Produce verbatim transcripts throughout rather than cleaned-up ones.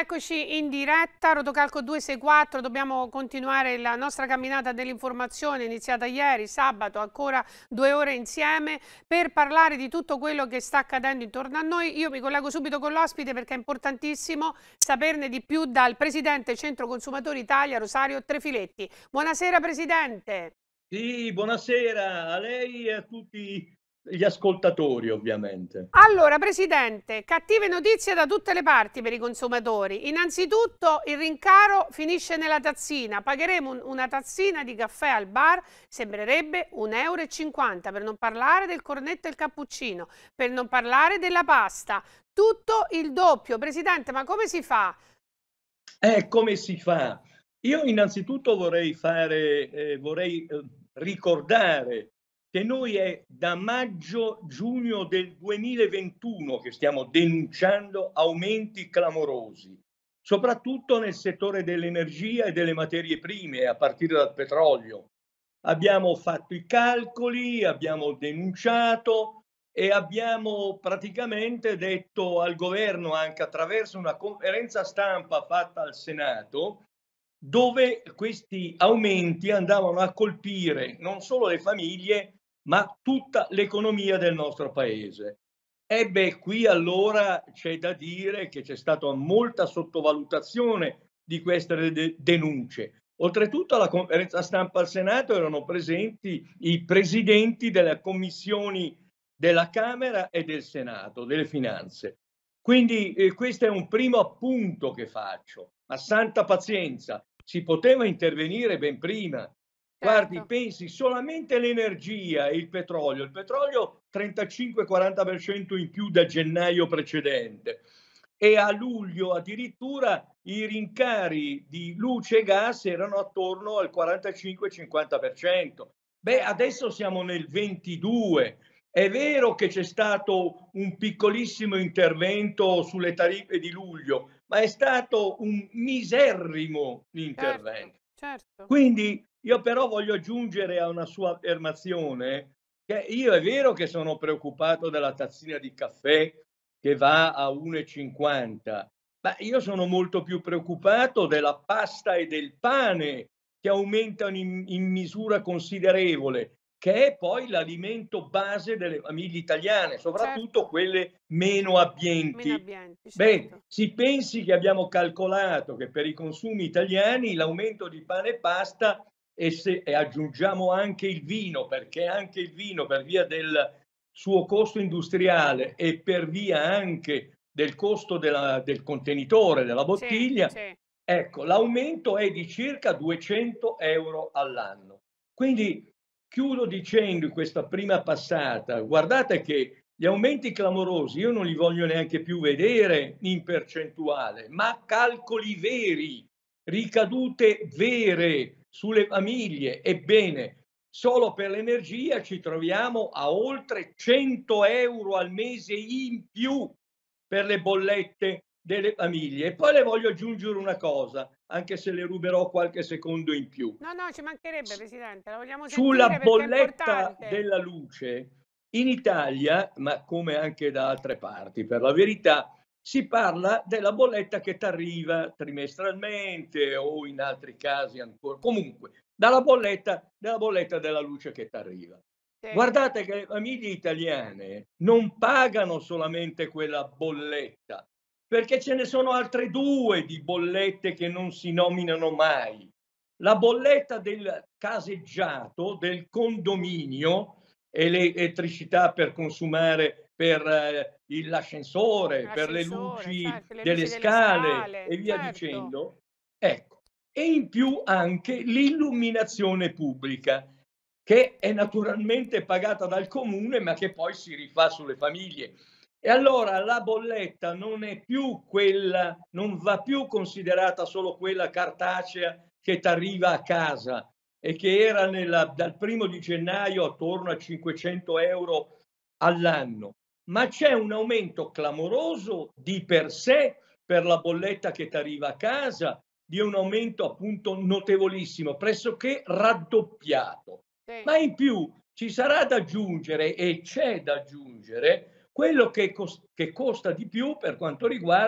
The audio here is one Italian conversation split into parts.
Eccoci in diretta, Rotocalco due sei quattro, dobbiamo continuare la nostra camminata dell'informazione iniziata ieri, sabato, ancora due ore insieme per parlare di tutto quello che sta accadendo intorno a noi. Io mi collego subito con l'ospite perché è importantissimo saperne di più dal Presidente Centro Consumatori Italia, Rosario Trefiletti. Buonasera Presidente. Sì, buonasera a lei e a tutti gli ascoltatori, ovviamente. Allora, Presidente, cattive notizie da tutte le parti per i consumatori. Innanzitutto il rincaro finisce nella tazzina. Pagheremo un- una tazzina di caffè al bar, sembrerebbe un euro e cinquanta, per non parlare del cornetto e il cappuccino, per non parlare della pasta. Tutto il doppio. Presidente, ma come si fa? Eh, come si fa? Io innanzitutto vorrei fare, eh, vorrei eh, ricordare che noi è da maggio-giugno del duemilaventuno che stiamo denunciando aumenti clamorosi, soprattutto nel settore dell'energia e delle materie prime, a partire dal petrolio. Abbiamo fatto i calcoli, abbiamo denunciato e abbiamo praticamente detto al governo, anche attraverso una conferenza stampa fatta al Senato, dove questi aumenti andavano a colpire non solo le famiglie, ma tutta l'economia del nostro paese. E beh, qui allora c'è da dire che c'è stata molta sottovalutazione di queste de denunce. Oltretutto alla conferenza stampa al Senato erano presenti i presidenti delle commissioni della Camera e del Senato, delle finanze. Quindi eh, questo è un primo appunto che faccio. Ma santa pazienza, si poteva intervenire ben prima. Guardi, Certo. pensi solamente l'energia e il petrolio. Il petrolio trentacinque quaranta per cento in più da gennaio precedente e a luglio addirittura i rincari di luce e gas erano attorno al quarantacinque cinquanta per cento. Beh, Certo. adesso siamo nel ventidue. È vero che c'è stato un piccolissimo intervento sulle tariffe di luglio, ma è stato un miserrimo Certo, intervento. certo. Quindi io però voglio aggiungere a una sua affermazione che io è vero che sono preoccupato della tazzina di caffè che va a uno e cinquanta, ma io sono molto più preoccupato della pasta e del pane che aumentano in, in misura considerevole, che è poi l'alimento base delle famiglie italiane, soprattutto Certo. quelle meno Meno abbienti. abbienti, Beh, certo. si pensi che abbiamo calcolato che per i consumi italiani l'aumento di pane e pasta e, se, e aggiungiamo anche il vino, perché anche il vino per via del suo costo industriale e per via anche del costo della, del contenitore, della Sì, bottiglia, sì. ecco, l'aumento è di circa duecento euro all'anno. Quindi chiudo dicendo in questa prima passata, guardate che gli aumenti clamorosi io non li voglio neanche più vedere in percentuale, ma calcoli veri, ricadute vere sulle famiglie. Ebbene, solo per l'energia ci troviamo a oltre cento euro al mese in più per le bollette delle famiglie. E poi le voglio aggiungere una cosa, anche se le ruberò qualche secondo in più. No, no, ci mancherebbe, Presidente, la vogliamo Sulla sentire perché è bolletta importante. della luce in Italia, ma come anche da altre parti, per la verità, si parla della bolletta che t'arriva trimestralmente o in altri casi ancora, comunque, dalla bolletta, della bolletta della luce che t'arriva. Sì, Guardate che le famiglie italiane non pagano solamente quella bolletta, perché ce ne sono altre due di bollette che non si nominano mai. La bolletta del caseggiato, del condominio e l'elettricità per consumare per eh, l'ascensore, per le l'ascensore, luci certo, le delle luci delle scale scale, e via certo. dicendo. Ecco, e in più anche l'illuminazione pubblica, che è naturalmente pagata dal comune, ma che poi si rifà sulle famiglie. E allora la bolletta non è più quella, non va più considerata solo quella cartacea che ti arriva a casa e che era nella, dal primo di gennaio attorno a cinquecento euro all'anno, ma c'è un aumento clamoroso di per sé per la bolletta che ti arriva a casa, di un aumento appunto notevolissimo, pressoché raddoppiato. Sì, Ma in più ci sarà da aggiungere e c'è da aggiungere quello che, cos- che costa di più per quanto riguarda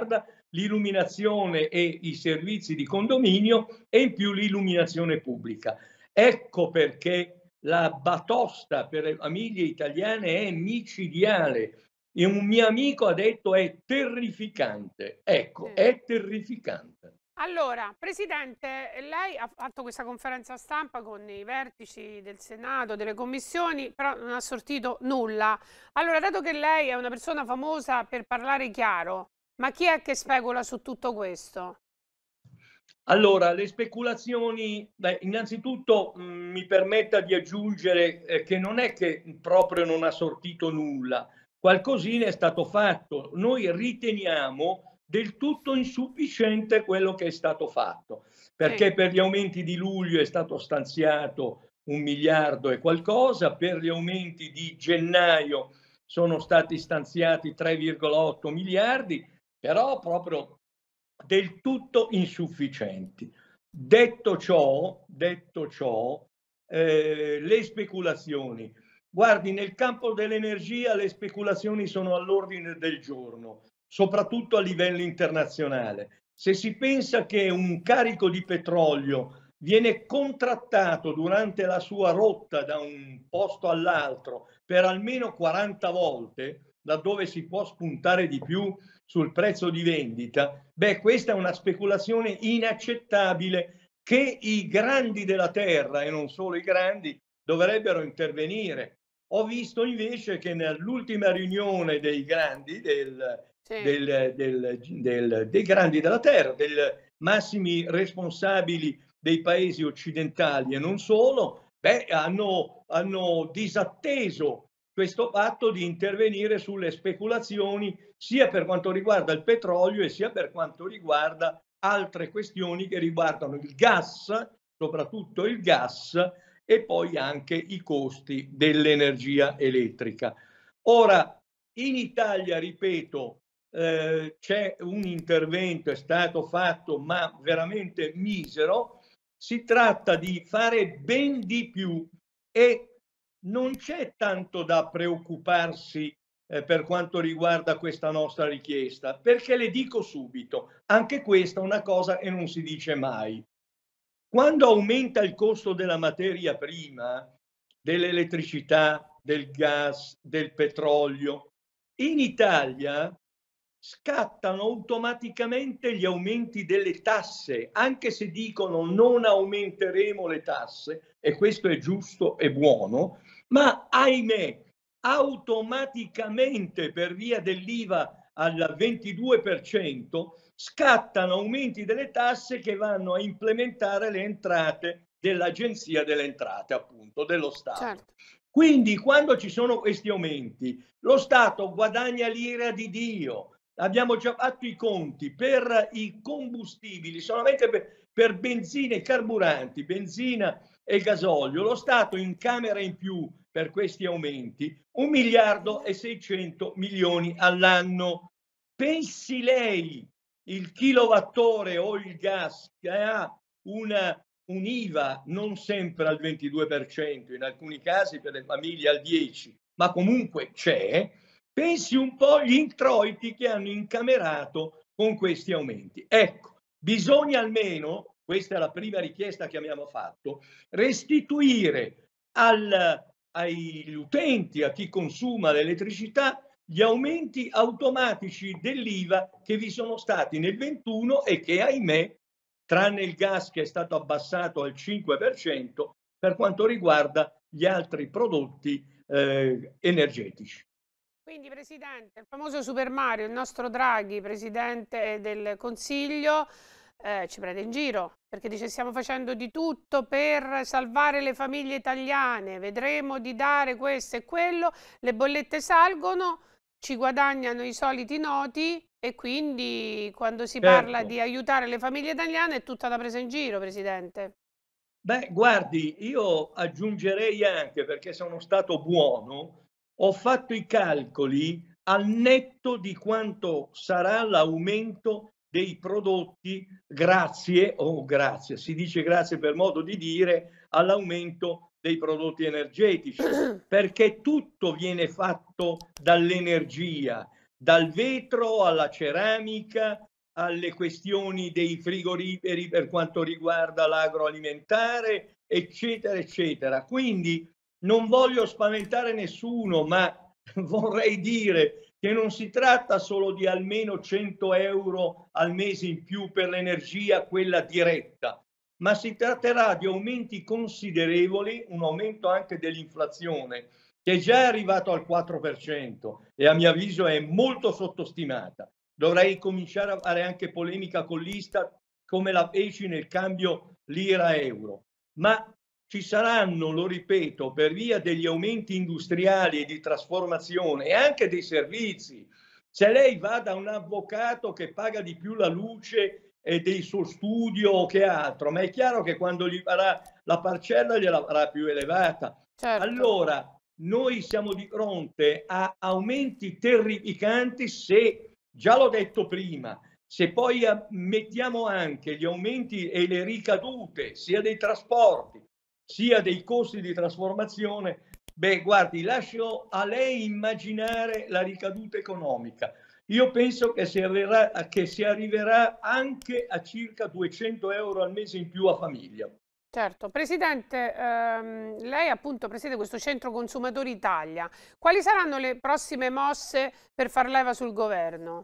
l'illuminazione e i servizi di condominio e in più l'illuminazione pubblica. Ecco perché la batosta per le famiglie italiane è micidiale. E un mio amico ha detto è terrificante. Ecco, Sì. è terrificante. Allora, Presidente, lei ha fatto questa conferenza stampa con i vertici del Senato, delle commissioni, però non ha sortito nulla. Allora, dato che lei è una persona famosa per parlare chiaro, ma chi è che specula su tutto questo? Allora, le speculazioni, beh, innanzitutto mh, mi permetta di aggiungere eh, che non è che proprio non ha sortito nulla, qualcosina è stato fatto. Noi riteniamo del tutto insufficiente quello che è stato fatto, perché Sì. per gli aumenti di luglio è stato stanziato un miliardo e qualcosa, per gli aumenti di gennaio sono stati stanziati tre virgola otto miliardi, però proprio del tutto insufficienti. Detto ciò, detto ciò eh, le speculazioni. Guardi, nel campo dell'energia le speculazioni sono all'ordine del giorno, soprattutto a livello internazionale. Se si pensa che un carico di petrolio viene contrattato durante la sua rotta da un posto all'altro per almeno quaranta volte, laddove si può spuntare di più sul prezzo di vendita, beh, questa è una speculazione inaccettabile che i grandi della terra, e non solo i grandi, dovrebbero intervenire. Ho visto invece che nell'ultima riunione dei grandi, del, Sì. del, del, del, dei grandi della terra, dei massimi responsabili dei paesi occidentali e non solo, beh, hanno, hanno disatteso questo fatto di intervenire sulle speculazioni sia per quanto riguarda il petrolio e sia per quanto riguarda altre questioni che riguardano il gas, soprattutto il gas, e poi anche i costi dell'energia elettrica. Ora, in Italia, ripeto, eh, c'è un intervento, è stato fatto, ma veramente misero. Si tratta di fare ben di più e non c'è tanto da preoccuparsi eh, per quanto riguarda questa nostra richiesta, perché le dico subito, anche questa è una cosa che non si dice mai. Quando aumenta il costo della materia prima, dell'elettricità, del gas, del petrolio, in Italia scattano automaticamente gli aumenti delle tasse, anche se dicono non aumenteremo le tasse, e questo è giusto e buono, ma ahimè, automaticamente per via dell'I V A al ventidue per cento scattano aumenti delle tasse che vanno a implementare le entrate dell'Agenzia delle Entrate, appunto, dello Stato. Certo. Quindi quando ci sono questi aumenti, lo Stato guadagna l'ira di Dio. Abbiamo già fatto i conti per i combustibili, solamente per, per benzina e carburanti, benzina e gasolio, lo Stato incamera in più per questi aumenti un miliardo e seicento milioni all'anno. Pensi lei il kilowattore o il gas che ha una un I V A non sempre al ventidue per cento, in alcuni casi per le famiglie al dieci per cento, ma comunque c'è, pensi un po' agli introiti che hanno incamerato con questi aumenti. Ecco, bisogna almeno, questa è la prima richiesta che abbiamo fatto, restituire al, agli utenti, a chi consuma l'elettricità, gli aumenti automatici dell'I V A che vi sono stati nel ventuno e che, ahimè, tranne il gas che è stato abbassato al cinque per cento, per quanto riguarda gli altri prodotti eh, energetici. Quindi, Presidente, il famoso Super Mario, il nostro Draghi, Presidente del Consiglio, eh, ci prende in giro, perché dice stiamo facendo di tutto per salvare le famiglie italiane, vedremo di dare questo e quello, le bollette salgono, ci guadagnano i soliti noti e quindi quando si Certo. parla di aiutare le famiglie italiane è tutta da presa in giro, Presidente. Beh, guardi, io aggiungerei anche, perché sono stato buono, ho fatto i calcoli al netto di quanto sarà l'aumento dei prodotti grazie, o oh, grazie, si dice grazie per modo di dire, all'aumento dei prodotti energetici, perché tutto viene fatto dall'energia, dal vetro alla ceramica, alle questioni dei frigoriferi per quanto riguarda l'agroalimentare, eccetera, eccetera. Quindi non voglio spaventare nessuno, ma vorrei dire che non si tratta solo di almeno cento euro al mese in più per l'energia, quella diretta, ma si tratterà di aumenti considerevoli, un aumento anche dell'inflazione, che è già arrivato al quattro per cento e a mio avviso è molto sottostimata. Dovrei cominciare a fare anche polemica con l'Istat come la feci nel cambio lira-euro, ma ci saranno, lo ripeto, per via degli aumenti industriali e di trasformazione e anche dei servizi. Se lei va da un avvocato che paga di più la luce e del suo studio o che altro, ma è chiaro che quando gli farà la parcella gliela farà più elevata. Certo. Allora, noi siamo di fronte a aumenti terrificanti se, già l'ho detto prima, se poi mettiamo anche gli aumenti e le ricadute sia dei trasporti sia dei costi di trasformazione, beh, guardi, lascio a lei immaginare la ricaduta economica. Io penso che si, arriverà, che si arriverà anche a circa duecento euro al mese in più a famiglia. Certo. Presidente, ehm, lei appunto presiede questo Centro Consumatori Italia. Quali saranno le prossime mosse per far leva sul governo?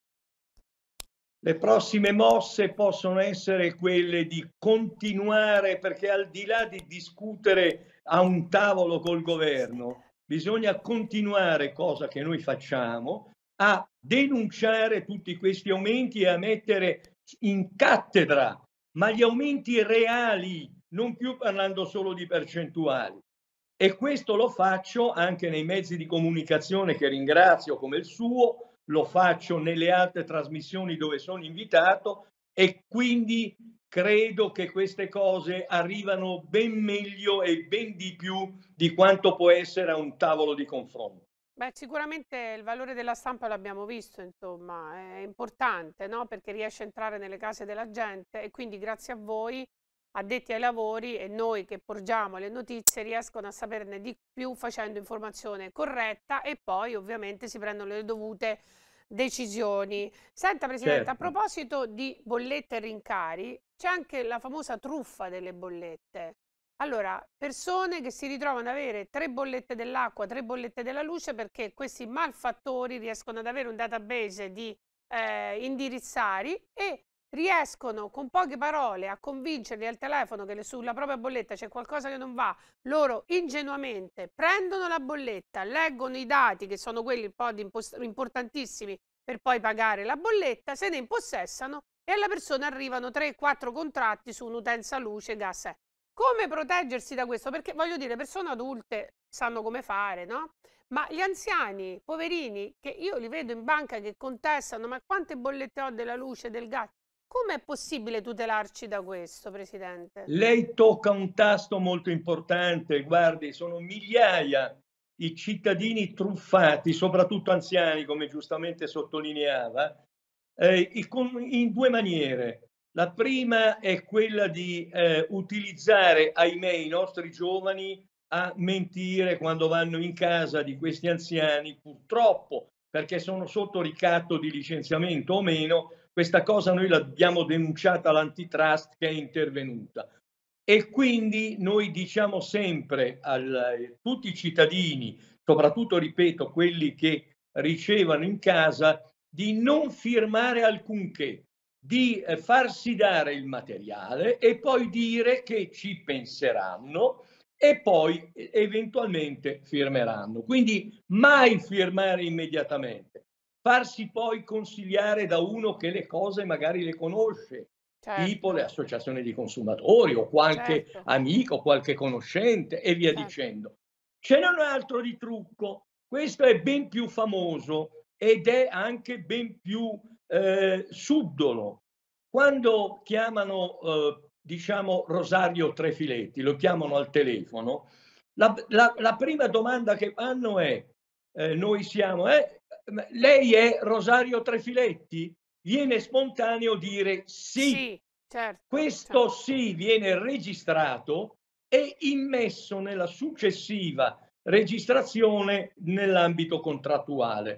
Le prossime mosse possono essere quelle di continuare, perché al di là di discutere a un tavolo col governo, bisogna continuare, cosa che noi facciamo, a denunciare tutti questi aumenti e a mettere in cattedra, ma gli aumenti reali, non più parlando solo di percentuali. E questo lo faccio anche nei mezzi di comunicazione che ringrazio come il suo, lo faccio nelle altre trasmissioni dove sono invitato e quindi credo che queste cose arrivano ben meglio e ben di più di quanto può essere a un tavolo di confronto. Beh, sicuramente il valore della stampa l'abbiamo visto, insomma, è importante, no? Perché riesce a entrare nelle case della gente e quindi grazie a voi, addetti ai lavori e noi che porgiamo le notizie, riescono a saperne di più facendo informazione corretta e poi ovviamente si prendono le dovute decisioni. Senta Presidente, a Certo. proposito di bollette e rincari, c'è anche la famosa truffa delle bollette. Allora, persone che si ritrovano ad avere tre bollette dell'acqua, tre bollette della luce perché questi malfattori riescono ad avere un database di eh, indirizzari e riescono con poche parole a convincerli al telefono che sulla propria bolletta c'è qualcosa che non va. Loro ingenuamente prendono la bolletta, leggono i dati che sono quelli un po' di importantissimi per poi pagare la bolletta, se ne impossessano e alla persona arrivano tre quattro contratti su un'utenza luce, gas. Come proteggersi da questo? Perché voglio dire, persone adulte sanno come fare, no? Ma gli anziani, poverini, che io li vedo in banca che contestano, ma quante bollette ho della luce, del gas? Come è possibile tutelarci da questo, Presidente? Lei tocca un tasto molto importante, guardi, sono migliaia i cittadini truffati, soprattutto anziani, come giustamente sottolineava, eh, in due maniere. La prima è quella di eh, utilizzare, ahimè, i nostri giovani a mentire quando vanno in casa di questi anziani, purtroppo, perché sono sotto ricatto di licenziamento o meno. Questa cosa noi l'abbiamo denunciata all'antitrust che è intervenuta. E quindi noi diciamo sempre a tutti i cittadini, soprattutto, ripeto, quelli che ricevono in casa, di non firmare alcunché, di eh, farsi dare il materiale e poi dire che ci penseranno e poi eventualmente firmeranno. Quindi mai firmare immediatamente, farsi poi consigliare da uno che le cose magari le conosce, Certo. Tipo le associazioni di consumatori o qualche Certo. amico, qualche conoscente e via Certo. dicendo. Ce n'è un altro di trucco, questo è ben più famoso ed è anche ben più eh, subdolo. Quando chiamano, eh, diciamo, Rosario Trefiletti, lo chiamano al telefono, la, la, la prima domanda che fanno è, eh, noi siamo, eh, lei è Rosario Trefiletti? Viene spontaneo dire sì. Sì, certo. Questo certo. sì viene registrato e immesso nella successiva registrazione nell'ambito contrattuale.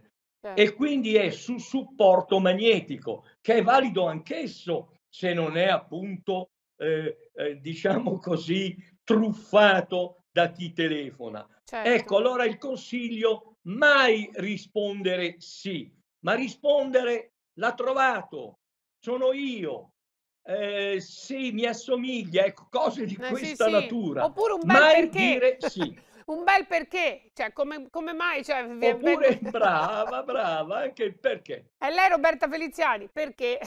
e quindi è su supporto magnetico, che è valido anch'esso se non è appunto, eh, eh, diciamo così, truffato da chi telefona. Certo. Ecco, allora il consiglio: mai rispondere sì, ma rispondere l'ha trovato, sono io, eh, sì, mi assomiglia, ecco, cose di Eh, sì, questa sì. natura. Oppure un bel Mai perché. dire sì. Un bel perché, cioè come, come mai? Cioè, vi- vengo- Oppure brava, brava, anche il perché. È lei Roberta Feliziani, perché?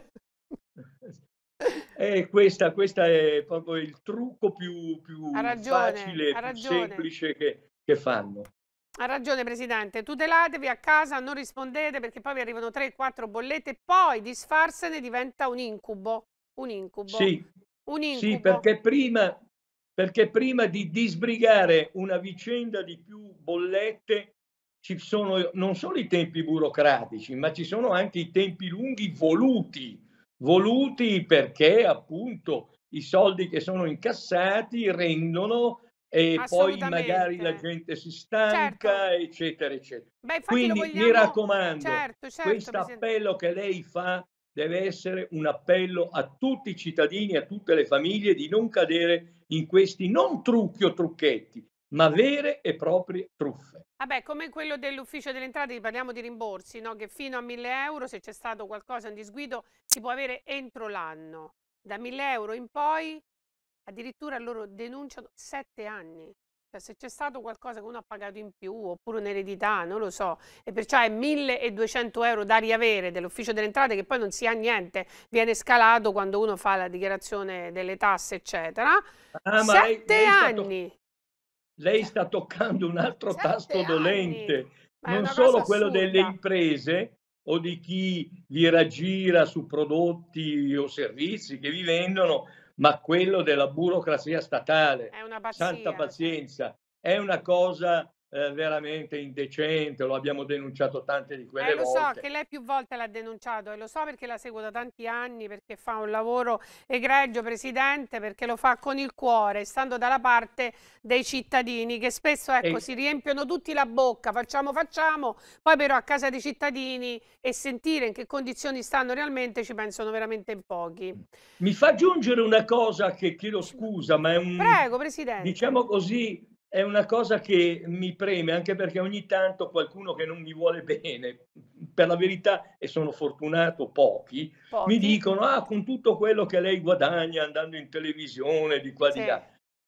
E questa, questa è proprio il trucco più, Ha più ragione, facile, ha più ragione. semplice che, che fanno. Ha ragione Presidente, tutelatevi a casa, non rispondete perché poi vi arrivano tre quattro bollette e poi disfarsene diventa un incubo, un incubo, Sì, un sì, incubo. perché prima, perché prima di disbrigare una vicenda di più bollette ci sono non solo i tempi burocratici, ma ci sono anche i tempi lunghi voluti, voluti perché appunto i soldi che sono incassati rendono e poi magari la Assolutamente. gente si Certo. stanca, eccetera, eccetera. Beh, infatti lo Quindi mi vogliamo. raccomando, Certo, certo, questo Presidente. appello che lei fa deve essere un appello a tutti i cittadini, a tutte le famiglie di non cadere in questi non trucchi o trucchetti, ma vere e proprie truffe. Vabbè, come quello dell'ufficio delle entrate, parliamo di rimborsi, no? Che fino a mille euro, se c'è stato qualcosa, un disguido, si può avere entro l'anno. Da mille euro in poi, addirittura loro denunciano sette anni. Cioè, se c'è stato qualcosa che uno ha pagato in più, oppure un'eredità, non lo so, e perciò è milleduecento euro da riavere dell'ufficio delle entrate, che poi non si ha niente, viene scalato quando uno fa la dichiarazione delle tasse, eccetera. Ah, ma lei, Sette lei sta to- anni! lei Cioè, sta toccando un altro sette tasto anni! dolente, Ma è non una cosa solo quello delle assurda. imprese o di chi vi raggira su prodotti o servizi che vi vendono, ma quello della burocrazia statale. È una Santa pazzia, cioè. pazienza, è una cosa eh, veramente indecente, lo abbiamo denunciato tante di Eh, quelle lo so volte. che lei più volte l'ha denunciato e lo so perché la seguo da tanti anni, perché fa un lavoro egregio, Presidente, perché lo fa con il cuore, stando dalla parte dei cittadini che spesso, ecco, E, si riempiono tutti la bocca, facciamo, facciamo, poi però a casa dei cittadini e sentire in che condizioni stanno realmente ci pensano veramente in pochi. Mi fa aggiungere una cosa che chiedo scusa, ma è un, Prego, Presidente. diciamo così, è una cosa che mi preme, anche perché ogni tanto qualcuno che non mi vuole bene, per la verità, e sono fortunato pochi, mi Pochi? dicono, ah, con tutto quello che lei guadagna andando in televisione, di qua di Sì, là.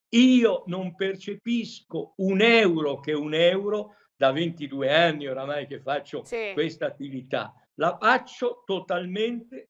Io non percepisco un euro che un euro da ventidue anni oramai che faccio sì. questa attività. La faccio totalmente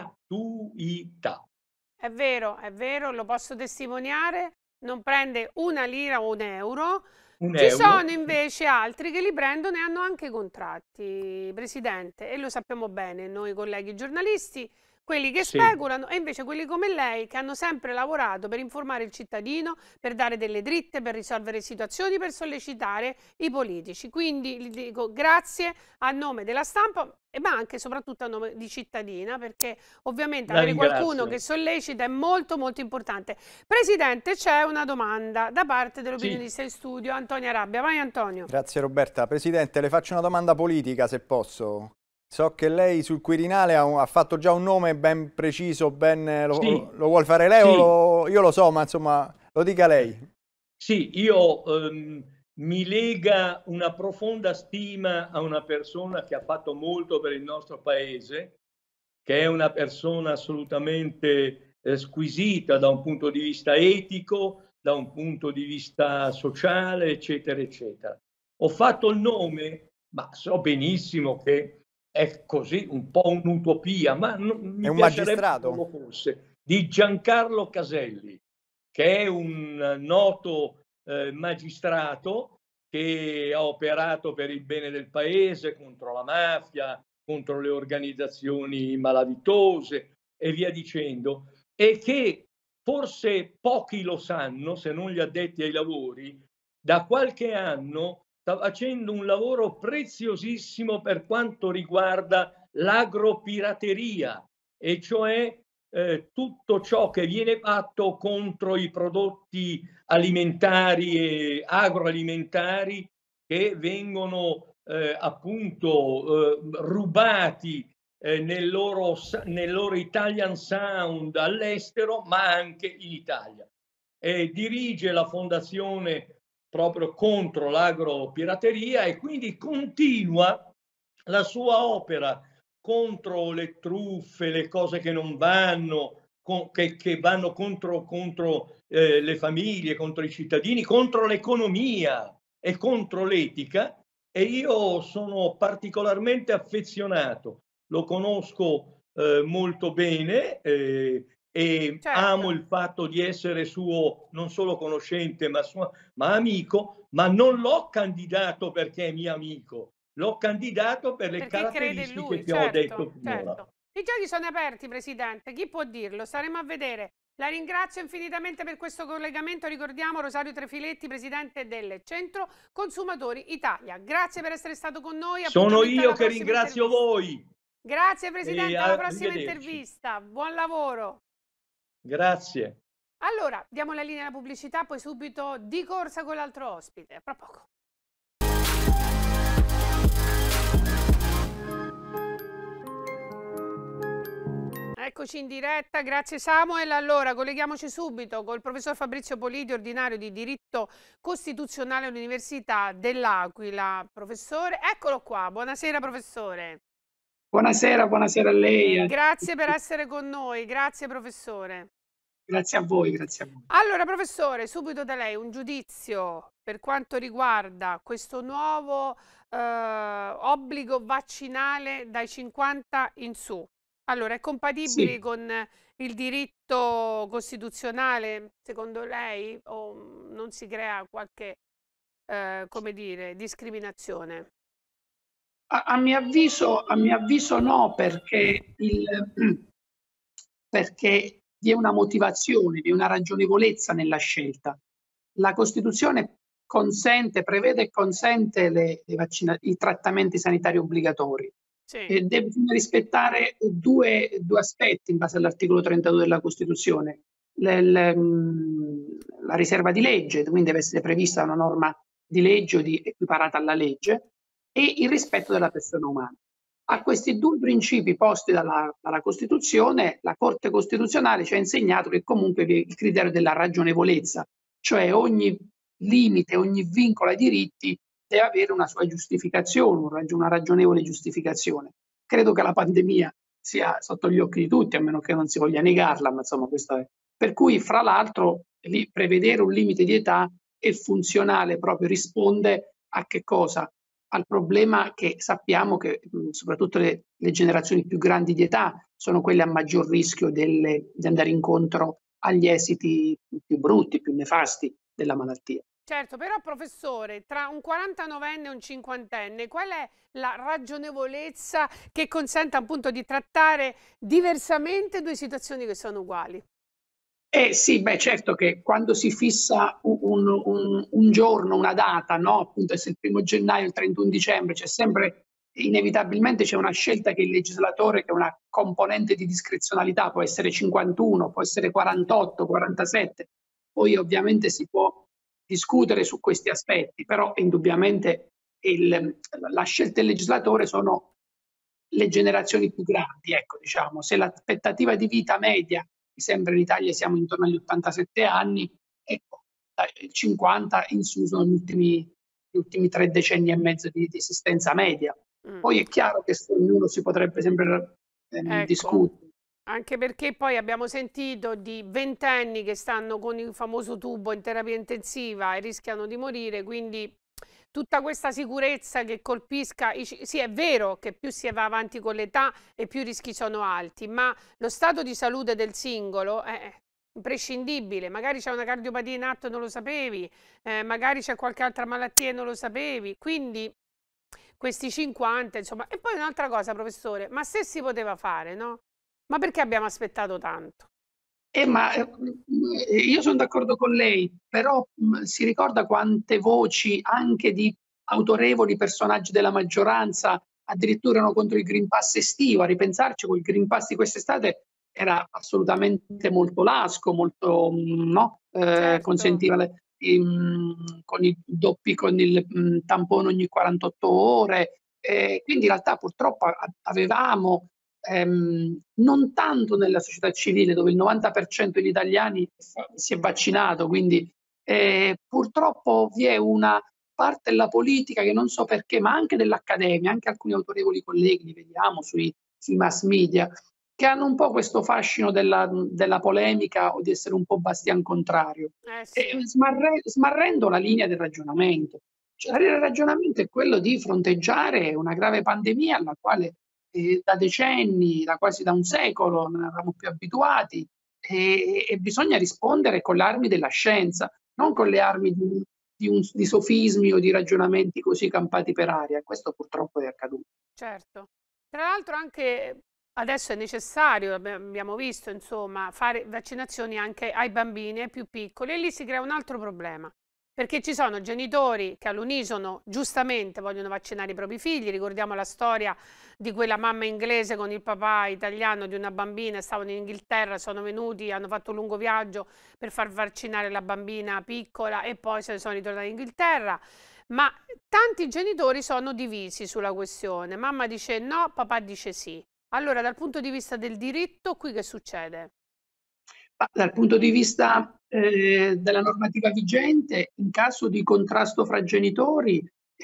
gratuita. È vero, è vero, lo posso testimoniare, non prende una lira o un euro. Un Ci euro? sono Sì. invece altri che li prendono e hanno anche contratti, Presidente, e lo sappiamo bene noi colleghi giornalisti, quelli che Sì. speculano e invece quelli come lei che hanno sempre lavorato per informare il cittadino, per dare delle dritte, per risolvere situazioni, per sollecitare i politici. Quindi gli dico grazie a nome della stampa, e ma anche e soprattutto a nome di cittadina, perché ovviamente La avere qualcuno che ringrazio. sollecita è molto molto importante. Presidente, c'è una domanda da parte Sì, dell'opinionista in studio, Antonia Rabbia. Vai Antonio. Grazie Roberta. Presidente, le faccio una domanda politica se posso. So che lei sul Quirinale ha, un- ha fatto già un nome ben preciso, ben, eh, lo, sì, lo- lo vuol fare lei o sì, lo- io lo so, ma insomma lo dica lei. sì, io ehm, mi lega una profonda stima a una persona che ha fatto molto per il nostro paese, che è una persona assolutamente eh, squisita da un punto di vista etico, da un punto di vista sociale, eccetera, eccetera. Ho fatto il nome, ma so benissimo che è così un po' un'utopia, ma non, È mi un piacerebbe che non magistrato? lo fosse, di Giancarlo Caselli, che è un noto eh, magistrato che ha operato per il bene del paese contro la mafia, contro le organizzazioni malavitose e via dicendo, e che forse pochi lo sanno, se non gli addetti ai lavori, da qualche anno sta facendo un lavoro preziosissimo per quanto riguarda l'agropirateria, e cioè eh, tutto ciò che viene fatto contro i prodotti alimentari e agroalimentari che vengono eh, appunto eh, rubati eh, nel, loro, nel loro Italian Sound all'estero, ma anche in Italia. E dirige la fondazione proprio contro l'agropirateria e quindi continua la sua opera contro le truffe, le cose che non vanno, con, che, che vanno contro, contro eh, le famiglie, contro i cittadini, contro l'economia e contro l'etica. E io sono particolarmente affezionato, lo conosco eh, molto bene eh, e Certo. amo il fatto di essere suo non solo conoscente ma, suo, ma amico, ma non l'ho candidato perché è mio amico, l'ho candidato per le Perché crede in caratteristiche lui, che certo, ho detto finora. certo. I giochi sono aperti, Presidente, chi può dirlo? Staremo a vedere. La ringrazio infinitamente per questo collegamento. Ricordiamo Rosario Trefiletti, Presidente del Centro Consumatori Italia. Grazie per essere stato con noi. Sono io che ringrazio intervista. voi. Grazie Presidente, alla prossima intervista. Buon lavoro. Grazie. Allora, diamo la linea alla pubblicità, poi subito di corsa con l'altro ospite. A fra poco. Eccoci in diretta, grazie Samuel. Allora, colleghiamoci subito col professor Fabrizio Politi, ordinario di diritto costituzionale all'Università dell'Aquila. Professore, eccolo qua. Buonasera professore. Buonasera, buonasera a lei. Eh, grazie per essere con noi, grazie professore. Grazie a voi, grazie a voi. Allora professore, subito da lei un giudizio per quanto riguarda questo nuovo eh, obbligo vaccinale dai cinquanta in su. Allora, è compatibile sì. con il diritto costituzionale, secondo lei, o non si crea qualche, eh, come dire, discriminazione? A, a, mio avviso, a mio avviso no, perché, il, perché vi è una motivazione, vi è una ragionevolezza nella scelta. La Costituzione consente, prevede e consente le, le vaccina, i trattamenti sanitari obbligatori. Sì. E deve rispettare due, due aspetti in base all'articolo trentadue della Costituzione. Le, le, la riserva di legge, quindi deve essere prevista una norma di legge o di equiparata alla legge, e il rispetto della persona umana. A questi due principi posti dalla, dalla Costituzione, la Corte Costituzionale ci ha insegnato che comunque vi è il criterio della ragionevolezza, cioè ogni limite, ogni vincolo ai diritti deve avere una sua giustificazione, una ragionevole giustificazione. Credo che la pandemia sia sotto gli occhi di tutti, a meno che non si voglia negarla, ma insomma questo è. Per cui, fra l'altro, prevedere un limite di età è funzionale, proprio risponde a che cosa? Al problema che sappiamo che mh, soprattutto le, le generazioni più grandi di età sono quelle a maggior rischio delle, di andare incontro agli esiti più brutti, più nefasti della malattia. Certo, però professore, tra un quarantanovenne e un cinquantenne, qual è la ragionevolezza che consente appunto di trattare diversamente due situazioni che sono uguali? Eh sì, beh, certo che quando si fissa un, un, un giorno, una data, no? Appunto se il primo gennaio, il trentuno dicembre, c'è sempre, inevitabilmente c'è una scelta che il legislatore, che è una componente di discrezionalità, può essere cinquantuno, può essere quarantotto, quarantasette, poi ovviamente si può discutere su questi aspetti, però indubbiamente il, la scelta del legislatore sono le generazioni più grandi, ecco, diciamo, se l'aspettativa di vita media, mi sembra in Italia siamo intorno agli ottantasette anni, ecco, dai cinquanta in su sono gli ultimi, gli ultimi tre decenni e mezzo di, di esistenza media. Mm. Poi è chiaro che su ognuno si potrebbe sempre ehm, ecco. discutere. Anche perché poi abbiamo sentito di ventenni che stanno con il famoso tubo in terapia intensiva e rischiano di morire, quindi tutta questa sicurezza che colpisca, i, sì è vero che più si va avanti con l'età e più i rischi sono alti, ma lo stato di salute del singolo è imprescindibile, magari c'è una cardiopatia in atto e non lo sapevi, eh, magari c'è qualche altra malattia e non lo sapevi, quindi questi cinquanta, insomma. E poi un'altra cosa professore, ma se si poteva fare, no? Ma perché abbiamo aspettato tanto? Eh, ma eh, io sono d'accordo con lei, però mh, si ricorda quante voci anche di autorevoli personaggi della maggioranza addirittura erano contro il Green Pass estivo. A ripensarci, col Green Pass di quest'estate era assolutamente molto lasco, molto no? eh, certo. consentiva le, in, con i doppi, con il mh, tampone ogni quarantotto ore. Eh, quindi in realtà purtroppo avevamo, ehm, non tanto nella società civile dove il novanta per cento degli italiani si è vaccinato, quindi eh, purtroppo vi è una parte della politica che non so perché, ma anche dell'accademia, anche alcuni autorevoli colleghi, li vediamo sui, sui mass media, che hanno un po' questo fascino della, della polemica o di essere un po' bastian contrario, Eh sì. e smarre, smarrendo la linea del ragionamento. Cioè, la linea del ragionamento è quello di fronteggiare una grave pandemia alla quale eh, da decenni, da quasi da un secolo, non eravamo più abituati, e, e bisogna rispondere con le armi della scienza, non con le armi di, di, un, di sofismi o di ragionamenti così campati per aria. Questo purtroppo è accaduto. Certo. Tra l'altro anche adesso è necessario, abbiamo visto, insomma, fare vaccinazioni anche ai bambini, ai più piccoli, e lì si crea un altro problema, perché ci sono genitori che all'unisono giustamente vogliono vaccinare i propri figli. Ricordiamo la storia di quella mamma inglese con il papà italiano di una bambina, stavano in Inghilterra, sono venuti, hanno fatto un lungo viaggio per far vaccinare la bambina piccola e poi se ne sono ritornati in Inghilterra. Ma tanti genitori sono divisi sulla questione, mamma dice no, papà dice sì. Allora, dal punto di vista del diritto, qui che succede? Dal punto di vista eh, della normativa vigente, in caso di contrasto fra genitori,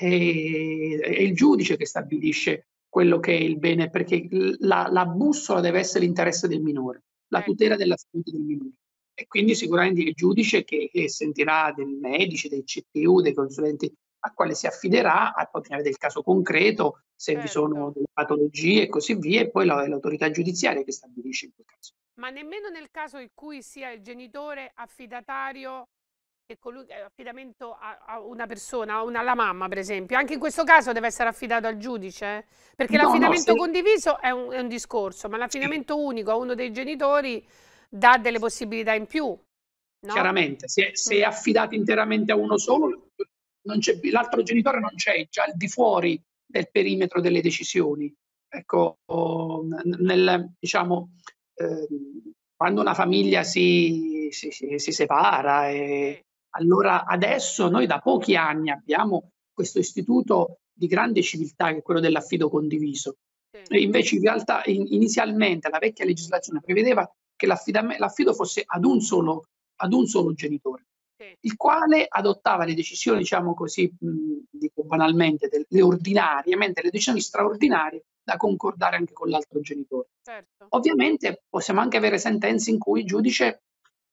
eh, è il giudice che stabilisce quello che è il bene, perché la, la bussola deve essere l'interesse del minore, la Ecco. tutela della salute del minore. E quindi sicuramente il giudice che, che sentirà dei medici, dei C T U, dei consulenti a quale si affiderà, a poi vedere il caso concreto, se vi sono Certo. delle patologie e così via, e poi la- è l'autorità giudiziaria che stabilisce in quel caso. Ma nemmeno nel caso in cui sia il genitore affidatario e colui che affidamento a, a una persona, a una, alla mamma per esempio, anche in questo caso deve essere affidato al giudice? Perché No, no, l'affidamento se, condiviso è un, è un discorso, ma sì, l'affidamento unico a uno dei genitori dà delle possibilità in più, no? chiaramente, se, se Mm. è affidato interamente a uno solo, non c'è- l'altro genitore non c'è, è già al di fuori del perimetro delle decisioni. Ecco, o n- nel, diciamo, ehm, quando una famiglia si, si- si- si separa, e Sì, allora adesso noi da pochi anni abbiamo questo istituto di grande civiltà che è quello dell'affido condiviso. sì, E invece in realtà in- inizialmente la vecchia legislazione prevedeva che l'affidam- l'affido fosse ad un solo, ad un solo genitore, sì, il quale adottava le decisioni, diciamo così, mh, dico banalmente, delle, le ordinarie, mentre le decisioni straordinarie da concordare anche con l'altro genitore. certo. Ovviamente possiamo anche avere sentenze in cui il giudice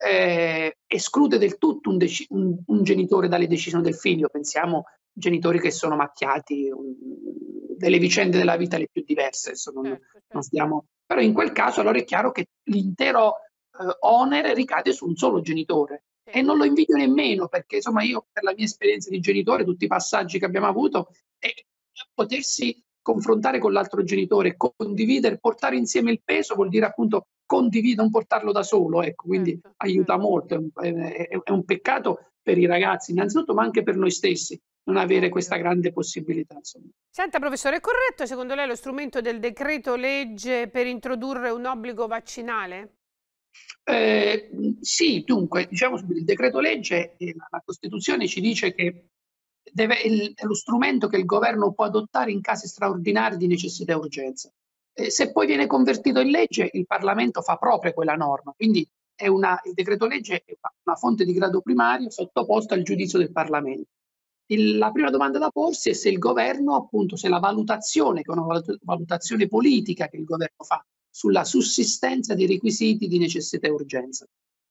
eh, esclude del tutto un, un, un genitore dalle decisioni del figlio. Pensiamo genitori che sono macchiati, um, delle vicende della vita le più diverse, non, Certo, non certo. stiamo... Però in quel caso allora è chiaro che l'intero eh, onere ricade su un solo genitore. Sì. E non lo invidio nemmeno, perché insomma io per la mia esperienza di genitore, tutti i passaggi che abbiamo avuto, è potersi confrontare con l'altro genitore, condividere, portare insieme il peso vuol dire appunto condividere, non portarlo da solo, ecco, quindi Certo, aiuta certo. molto, è un, è, è un peccato per i ragazzi innanzitutto, ma anche per noi stessi non avere Ovvio. questa grande possibilità, insomma. Senta professore, è corretto secondo lei lo strumento del decreto legge per introdurre un obbligo vaccinale? Eh, sì, dunque, diciamo subito, il decreto legge, eh, la, la Costituzione ci dice che deve, il, è lo strumento che il governo può adottare in casi straordinari di necessità e urgenza. Eh, se poi viene convertito in legge, il Parlamento fa propria quella norma, quindi è una, il decreto legge è una fonte di grado primario sottoposta al giudizio del Parlamento. Il, la prima domanda da porsi è se il governo, appunto, se la valutazione, che è una valutazione politica che il governo fa sulla sussistenza dei requisiti di necessità e urgenza.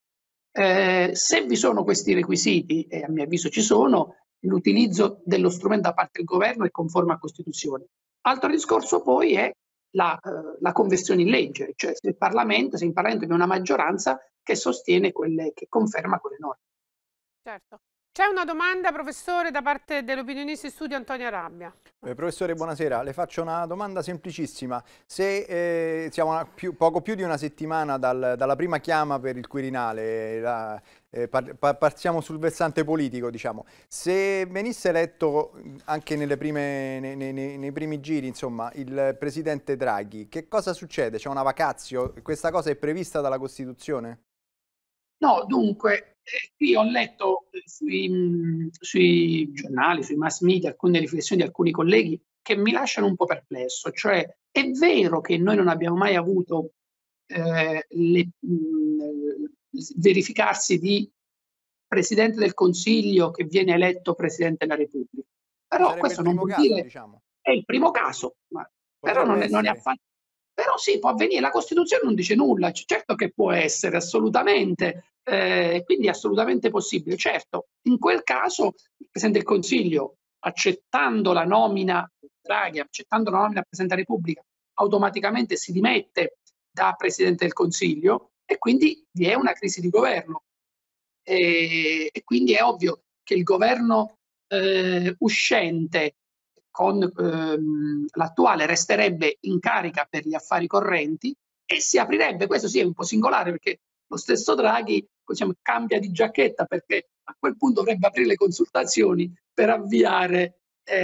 Eh, se vi sono questi requisiti, e a mio avviso ci sono, l'utilizzo dello strumento da parte del governo è conforme a Costituzione. Altro discorso poi è la, eh, la conversione in legge, cioè se il Parlamento, se in Parlamento vi è una maggioranza che sostiene quelle, che conferma quelle norme. Certo. C'è una domanda, professore, da parte dell'opinionista di studio Antonio Arabia. Eh, professore, buonasera. Le faccio una domanda semplicissima. Se eh, siamo a più, poco più di una settimana dal, dalla prima chiama per il Quirinale, la, eh, par, par, partiamo sul versante politico, diciamo. Se venisse eletto anche nelle prime, nei, nei, nei primi giri, insomma, il presidente Draghi, che cosa succede? C'è una vacazio? Questa cosa è prevista dalla Costituzione? No, dunque, eh, qui ho letto sui, sui giornali, sui mass media, alcune riflessioni di alcuni colleghi che mi lasciano un po' perplesso. Cioè, è vero che noi non abbiamo mai avuto eh, le, mh, verificarsi di Presidente del Consiglio che viene eletto Presidente della Repubblica. Però questo non vuol caso, dire diciamo. È il primo caso, ma però non è, non è affatto. Però sì, può avvenire, la Costituzione non dice nulla, certo che può essere, assolutamente, eh, quindi è assolutamente possibile. Certo, in quel caso il Presidente del Consiglio, accettando la nomina Draghi, accettando la nomina del Presidente della Repubblica, automaticamente si dimette da Presidente del Consiglio e quindi vi è una crisi di governo. E, e quindi è ovvio che il governo eh, uscente con ehm, l'attuale resterebbe in carica per gli affari correnti e si aprirebbe, questo sì è un po' singolare perché lo stesso Draghi diciamo, cambia di giacchetta perché a quel punto dovrebbe aprire le consultazioni per avviare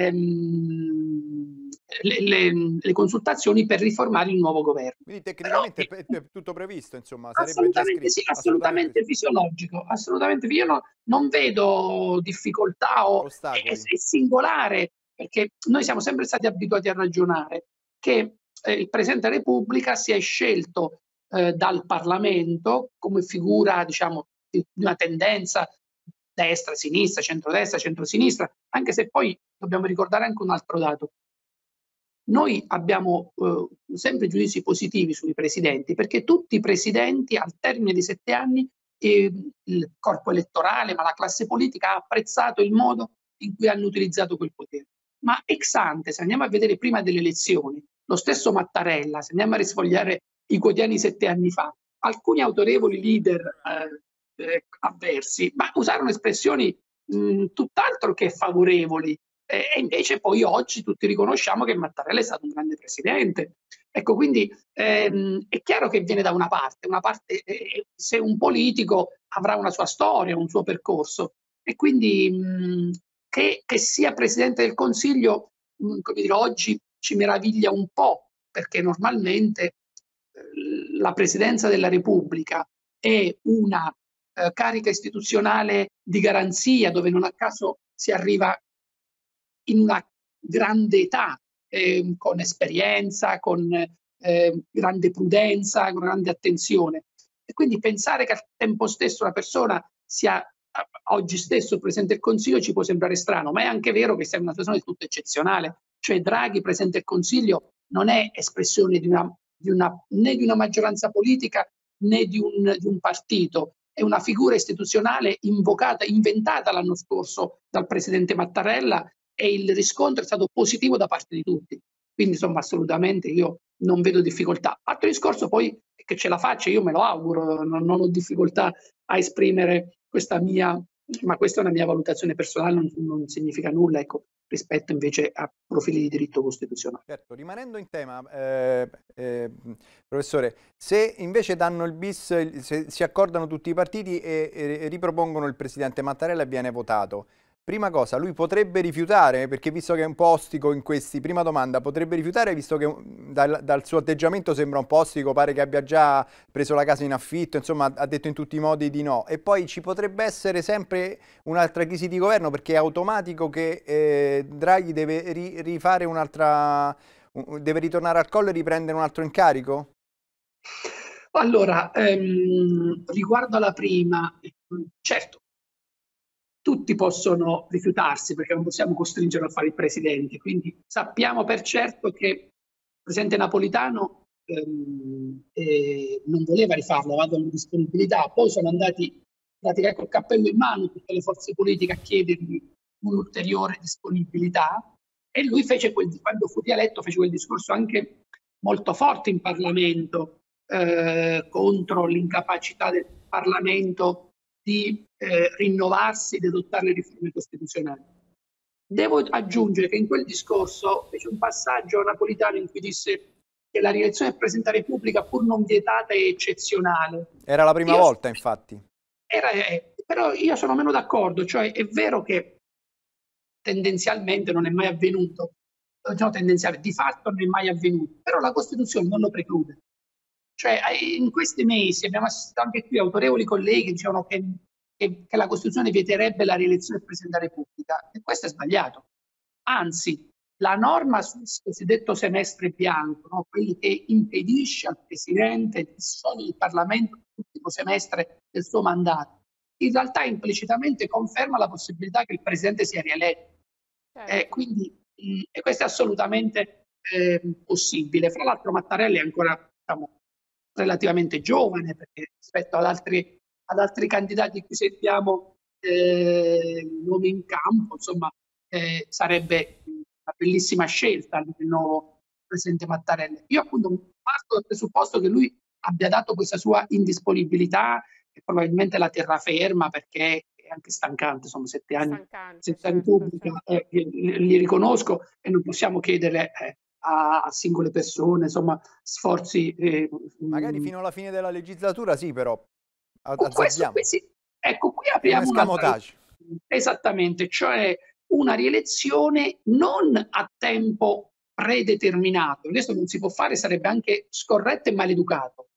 ehm, le, le, le consultazioni per riformare il nuovo governo. Quindi tecnicamente Però, è tutto previsto, insomma, sarebbe assolutamente già sì, assolutamente, assolutamente fisiologico, assolutamente io no, non vedo difficoltà o è, è, è singolare perché noi siamo sempre stati abituati a ragionare che eh, il Presidente della Repubblica si è scelto eh, dal Parlamento come figura, diciamo, di una tendenza destra, sinistra, centrodestra, centrosinistra, anche se poi dobbiamo ricordare anche un altro dato. Noi abbiamo eh, sempre giudizi positivi sui presidenti, perché tutti i presidenti al termine di sette anni eh, il corpo elettorale, ma la classe politica ha apprezzato il modo in cui hanno utilizzato quel potere. Ma ex ante, se andiamo a vedere prima delle elezioni, lo stesso Mattarella, se andiamo a risfogliare i quotidiani sette anni fa, alcuni autorevoli leader eh, eh, avversi, ma usarono espressioni mh, tutt'altro che favorevoli. Eh, e invece poi oggi tutti riconosciamo che Mattarella è stato un grande presidente. Ecco, quindi ehm, è chiaro che viene da una parte, una parte eh, se un politico avrà una sua storia, un suo percorso, e quindi mh, che, che sia Presidente del Consiglio, mh, come dire, oggi ci meraviglia un po', perché normalmente eh, la Presidenza della Repubblica è una eh, carica istituzionale di garanzia, dove non a caso si arriva in una grande età, eh, con esperienza, con eh, grande prudenza, con grande attenzione. E quindi pensare che al tempo stesso una persona sia oggi stesso Presidente del Consiglio ci può sembrare strano, ma è anche vero che sia una persona del tutto eccezionale. Cioè Draghi, Presidente del Consiglio, non è espressione di una, di una, né di una maggioranza politica né di un, di un partito, è una figura istituzionale invocata, inventata l'anno scorso dal Presidente Mattarella, e il riscontro è stato positivo da parte di tutti. Quindi insomma assolutamente io non vedo difficoltà. Altro discorso poi è che ce la faccia, io me lo auguro, non, non ho difficoltà a esprimere questa mia, ma questa è una mia valutazione personale, non, non significa nulla, ecco, rispetto invece a profili di diritto costituzionale. Certo, rimanendo in tema, eh, eh, professore, se invece danno il bis, se si accordano tutti i partiti e, e ripropongono il Presidente Mattarella e viene votato, prima cosa, lui potrebbe rifiutare, perché visto che è un po' ostico in questi, prima domanda, potrebbe rifiutare visto che dal, dal suo atteggiamento sembra un po' ostico, pare che abbia già preso la casa in affitto, insomma ha detto in tutti i modi di no. E poi ci potrebbe essere sempre un'altra crisi di governo perché è automatico che eh, Draghi deve ri, rifare un'altra, deve ritornare al collo e riprendere un altro incarico? Allora, ehm, riguardo alla prima, certo, tutti possono rifiutarsi perché non possiamo costringerlo a fare il presidente, quindi sappiamo per certo che il presidente Napolitano ehm, eh, non voleva rifarlo, ha dato una disponibilità, poi sono andati praticamente col cappello in mano tutte le forze politiche a chiedergli un'ulteriore disponibilità e lui fece quel, quando fu rieletto fece quel discorso anche molto forte in Parlamento eh, contro l'incapacità del Parlamento di eh, rinnovarsi, di adottare le riforme costituzionali. Devo aggiungere che in quel discorso fece un passaggio napolitano in cui disse che la rielezione del Presidente della Repubblica, pur non vietata, è eccezionale. Era la prima io, volta, infatti. Era, eh, però io sono meno d'accordo, cioè è vero che tendenzialmente non è mai avvenuto, no, tendenziale, di fatto non è mai avvenuto, però la Costituzione non lo preclude. Cioè in questi mesi abbiamo assistito anche qui autorevoli colleghi che dicevano che che, che la Costituzione vieterebbe la rielezione del Presidente della Repubblica, e questo è sbagliato. Anzi, la norma sul cosiddetto semestre bianco, no? Quelli che impedisce al Presidente di sciogliere il Parlamento l'ultimo semestre del suo mandato, in realtà implicitamente conferma la possibilità che il Presidente sia rieletto. Certo. Eh, quindi mh, e questo è assolutamente eh, possibile. Fra l'altro Mattarella è ancora, diciamo, relativamente giovane, perché rispetto ad altri, ad altri candidati di cui sentiamo eh, nomi in campo, insomma, eh, sarebbe una bellissima scelta il nuovo Presidente Mattarella. Io appunto parto dal presupposto che lui abbia dato questa sua indisponibilità e probabilmente la terraferma, perché è anche stancante, sono sette anni senza Repubblica, eh, li riconosco, e non possiamo chiedere eh, a, a singole persone, insomma, sforzi. Eh, Magari fino alla fine della legislatura, sì, però. Questo, qui sì. Ecco, qui apriamo un escamotage. Esattamente, cioè una rielezione non a tempo predeterminato. Questo non si può fare, sarebbe anche scorretto e maleducato.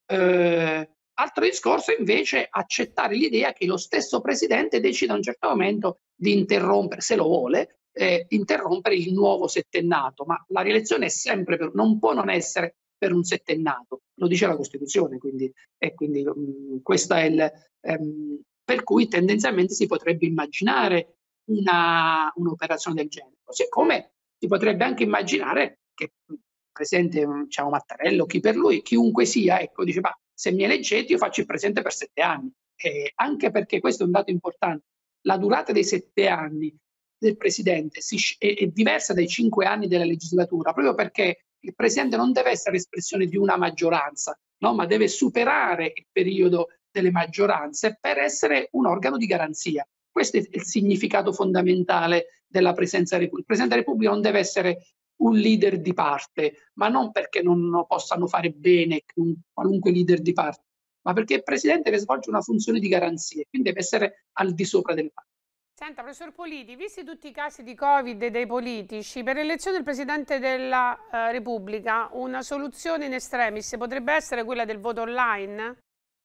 Eh, altro discorso invece accettare l'idea che lo stesso presidente decida a un certo momento di interrompere, se lo vuole, eh, interrompere il nuovo settennato, ma la rielezione è sempre per, non può non essere per un settennato, lo dice la Costituzione, quindi, e quindi um, questa è il um, per cui tendenzialmente si potrebbe immaginare una, un'operazione del genere, così come si potrebbe anche immaginare che il presidente, diciamo, Mattarella, chi per lui, chiunque sia, ecco, dice, ma se mi eleggete io faccio il presidente per sette anni, eh, anche perché questo è un dato importante, la durata dei sette anni del presidente si, è, è diversa dai cinque anni della legislatura, proprio perché il presidente non deve essere espressione di una maggioranza, no? Ma deve superare il periodo delle maggioranze per essere un organo di garanzia. Questo è il significato fondamentale della presenza della Repubblica. Il Presidente della Repubblica non deve essere un leader di parte, ma non perché non lo possano fare bene un qualunque leader di parte, ma perché il Presidente deve svolgere una funzione di garanzia, quindi deve essere al di sopra delle parti. Senta, professor Politi, visti tutti i casi di Covid dei politici, per l'elezione del Presidente della eh, Repubblica, una soluzione in extremis potrebbe essere quella del voto online?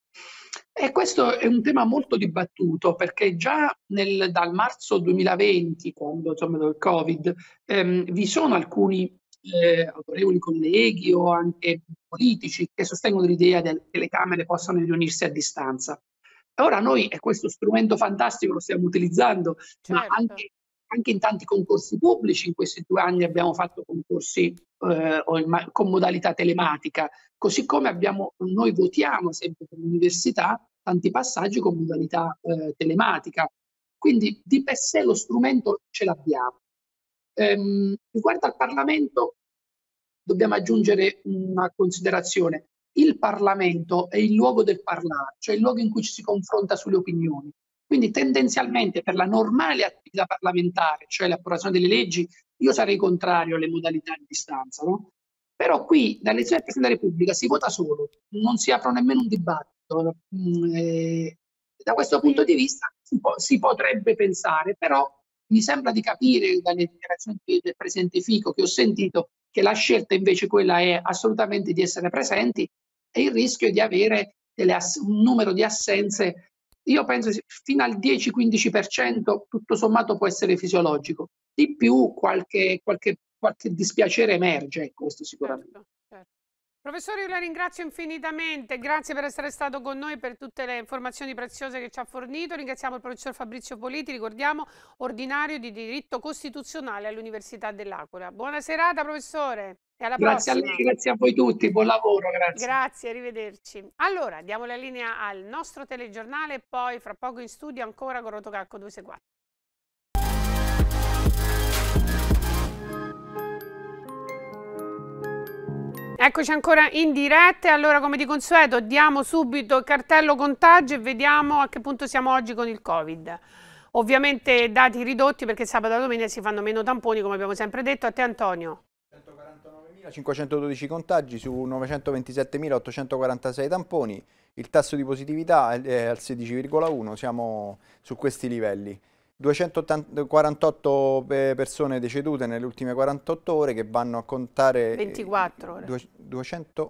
E questo è un tema molto dibattuto, perché già nel, dal marzo duemilaventi, quando insomma del Covid, ehm, vi sono alcuni eh, autorevoli colleghi o anche politici che sostengono l'idea che le Camere possano riunirsi a distanza. Ora noi e questo strumento fantastico lo stiamo utilizzando, certo. ma anche, anche in tanti concorsi pubblici. In questi due anni abbiamo fatto concorsi eh, con modalità telematica, così come abbiamo, noi votiamo sempre per l'università tanti passaggi con modalità eh, telematica. Quindi di per sé lo strumento ce l'abbiamo. Ehm, riguardo al Parlamento dobbiamo aggiungere una considerazione. Il Parlamento è il luogo del parlare, cioè il luogo in cui ci si confronta sulle opinioni. Quindi tendenzialmente per la normale attività parlamentare, cioè l'approvazione delle leggi, io sarei contrario alle modalità di distanza, no? Però qui, dall'elezione del Presidente della Repubblica, si vota solo, non si apre nemmeno un dibattito. E da questo punto di vista si, po si potrebbe pensare, però mi sembra di capire dalle dichiarazioni del Presidente Fico che ho sentito che la scelta invece quella è assolutamente di essere presenti, e il rischio è di avere delle un numero di assenze, io penso fino al dieci quindici per cento tutto sommato può essere fisiologico, di più qualche, qualche, qualche dispiacere emerge, ecco, questo sicuramente. Certo, certo. Professore, io la ringrazio infinitamente, grazie per essere stato con noi, per tutte le informazioni preziose che ci ha fornito. Ringraziamo il professor Fabrizio Politi, ricordiamo, ordinario di diritto costituzionale all'Università dell'Aquila. Buona serata, professore, e alla grazie prossima. A lei, grazie a voi tutti, buon lavoro, grazie. Grazie, arrivederci. Allora, diamo la linea al nostro telegiornale e poi fra poco in studio ancora con Rotocalco due sei quattro. Eccoci ancora in diretta e allora, come di consueto, diamo subito il cartello contagio e vediamo a che punto siamo oggi con il Covid. Ovviamente dati ridotti perché sabato e domenica si fanno meno tamponi, come abbiamo sempre detto. A te, Antonio. centoquarantanovemilacinquecentododici contagi su novecentoventisettemila ottocentoquarantasei tamponi, il tasso di positività è al sedici virgola uno, siamo su questi livelli. duecentoquarantotto persone decedute nelle ultime quarantotto ore, che vanno a contare ventiquattro ore. duecento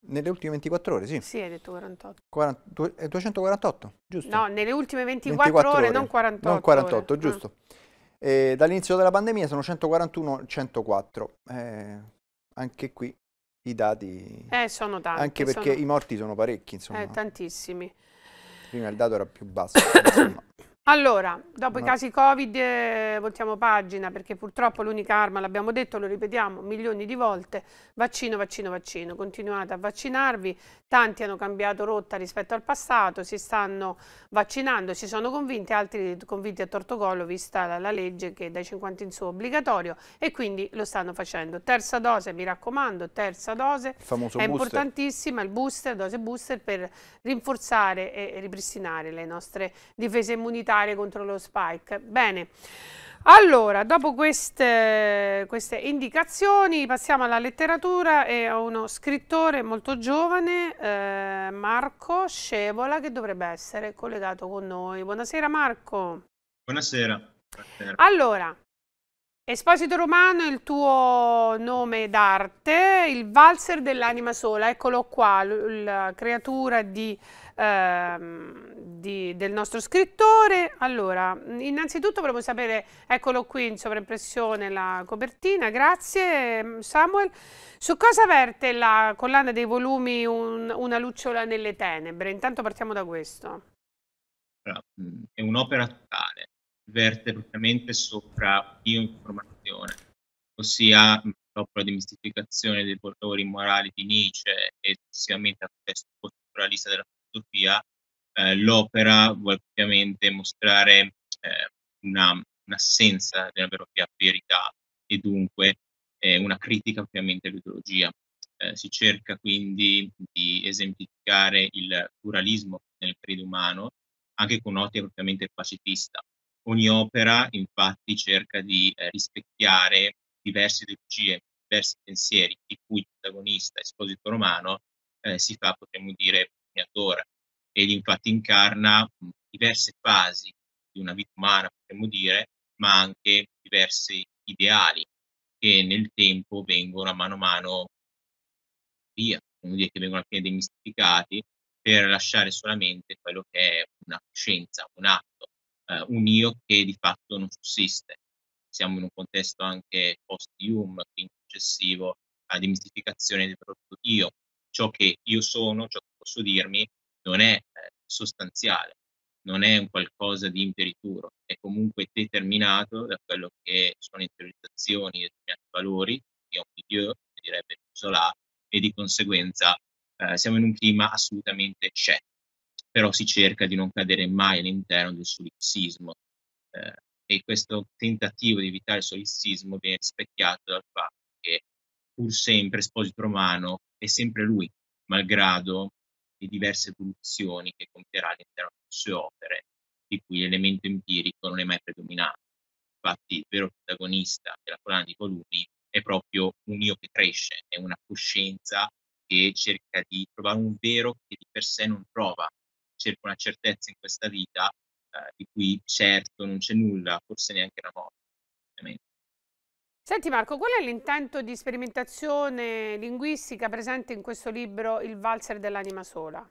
Nelle ultime ventiquattro ore, sì. Sì, hai detto quarantotto. quaranta, duecentoquarantotto, giusto? No, nelle ultime ventiquattro, ventiquattro ore, ore, non quarantotto. Non quarantotto, ore. giusto. Ah. Eh, dall'inizio della pandemia sono centoquarantuno, centoquattro. Eh, anche qui i dati... Eh, sono tanti. Anche perché sono... i morti sono parecchi, insomma. Eh, tantissimi. Prima il dato era più basso, insomma. Allora, dopo No. i casi Covid eh, voltiamo pagina, perché purtroppo l'unica arma, l'abbiamo detto, lo ripetiamo milioni di volte, vaccino, vaccino, vaccino. Continuate a vaccinarvi, tanti hanno cambiato rotta rispetto al passato, si stanno vaccinando, si sono convinti, altri convinti a torto collo, vista la, la legge che dai cinquanta in su è obbligatorio, e quindi lo stanno facendo. Terza dose, mi raccomando, terza dose, il famoso è booster. Importantissima, il booster, dose booster, per rinforzare e ripristinare le nostre difese immunitarie contro lo spike. Bene, allora dopo queste, queste indicazioni passiamo alla letteratura e a uno scrittore molto giovane, eh, Marco Scevola, che dovrebbe essere collegato con noi. Buonasera Marco. Buonasera. Buonasera. Allora, Esposito Romano, il tuo nome d'arte, il valzer dell'anima sola, eccolo qua, la creatura di, ehm, di, del nostro scrittore. Allora, innanzitutto volevo sapere, eccolo qui in sovraimpressione la copertina, grazie Samuel. Su cosa verte la collana dei volumi un, Una lucciola nelle tenebre? Intanto partiamo da questo. È un'opera totale. Verte praticamente sopra bioinformazione, ossia dopo la demistificazione dei valori morali di Nietzsche e successivamente al testo post-naturalista della filosofia, eh, l'opera vuole ovviamente mostrare eh, una, un'assenza della vera verità e dunque eh, una critica ovviamente all'ideologia. Eh, si cerca quindi di esemplificare il pluralismo nel credo umano, anche con un'ottica ovviamente pacifista. Ogni opera infatti cerca di eh, rispecchiare diverse ideologie, diversi pensieri, di cui il protagonista, Esposito Romano, eh, si fa, potremmo dire, propugnatore, ed infatti incarna mh, diverse fasi di una vita umana, potremmo dire, ma anche diversi ideali che nel tempo vengono a mano a mano via, potremmo dire che vengono appena demistificati, per lasciare solamente quello che è una coscienza, un atto, eh, un io che di fatto non sussiste. Siamo in un contesto anche post-Hume, quindi successivo alla demistificazione del proprio io. Ciò che io sono, ciò che posso dirmi, non è eh, sostanziale, non è un qualcosa di imperituro, è comunque determinato da quello che sono interiorizzazioni di determinati valori, io di Dio, direbbe Zola, e di conseguenza eh, siamo in un clima assolutamente scettico, però si cerca di non cadere mai all'interno del solipsismo, eh, e questo tentativo di evitare il solipsismo viene rispecchiato dal fatto che pur sempre Esposito Romano è sempre lui, malgrado le diverse evoluzioni che compierà all'interno delle sue opere, di cui l'elemento empirico non è mai predominante. Infatti il vero protagonista della collana di volumi è proprio un io che cresce, è una coscienza che cerca di trovare un vero che di per sé non trova, cerca una certezza in questa vita eh, di cui certo non c'è nulla, forse neanche la morte, ovviamente. Senti Marco, qual è l'intento di sperimentazione linguistica presente in questo libro, Il valzer dell'anima sola?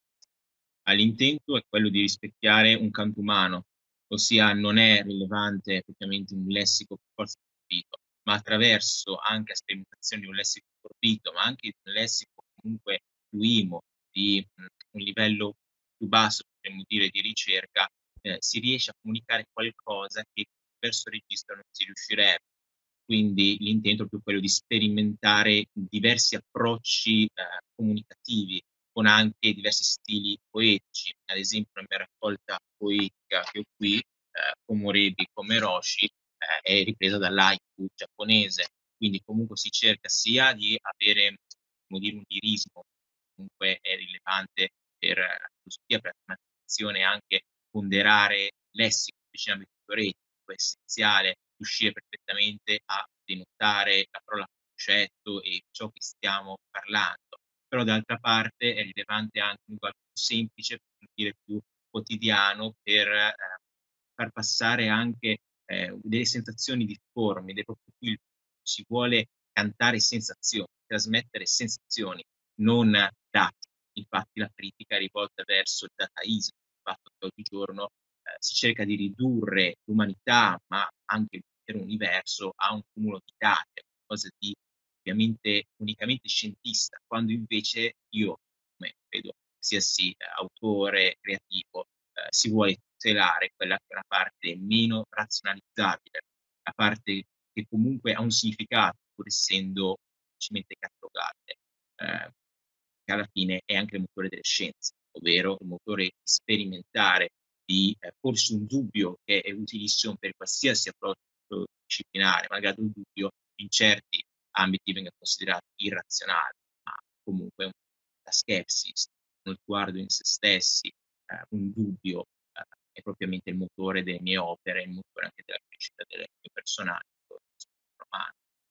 L'intento è quello di rispecchiare un canto umano, ossia non è rilevante propriamente un lessico per forza forbito, ma attraverso anche a sperimentazioni di un lessico forbito, ma anche di un lessico comunque fluimo, di mh, un livello più basso, potremmo dire, di ricerca, eh, si riesce a comunicare qualcosa che verso il registro non si riuscirebbe. Quindi l'intento è proprio quello di sperimentare diversi approcci eh, comunicativi con anche diversi stili poetici. Ad esempio la mia raccolta poetica che ho qui, eh, Komorebi Komeroshi, eh, è ripresa dall'haiku giapponese, quindi comunque si cerca sia di avere, come dire, un lirismo, comunque è rilevante per la filosofia, per la narrazione, anche ponderare lessico, vicino teoretico, è essenziale riuscire perfettamente a denotare la parola concetto e ciò che stiamo parlando. Però d'altra parte è rilevante anche un linguaggio più semplice, per dire più quotidiano, per eh, far passare anche eh, delle sensazioni difformi, proprio qui si vuole cantare sensazioni, trasmettere sensazioni, non dati. Infatti la critica è rivolta verso il dataismo, il fatto che oggigiorno eh, si cerca di ridurre l'umanità, ma anche l'intero universo, a un cumulo di dati, a qualcosa di ovviamente unicamente scientista, quando invece io, come credo qualsiasi eh, autore creativo, eh, si vuole tutelare quella che è una parte meno razionalizzabile, la parte che comunque ha un significato, pur essendo semplicemente catalogabile, eh, che alla fine è anche il motore delle scienze, ovvero il motore sperimentare di eh, porsi un dubbio che è utilissimo per qualsiasi approccio disciplinare, magari un dubbio in certi ambiti venga considerato irrazionale, ma comunque un- la skepsis, uno sguardo in se stessi, eh, un dubbio eh, è propriamente il motore delle mie opere, il motore anche della crescita del mio personaggio, romano.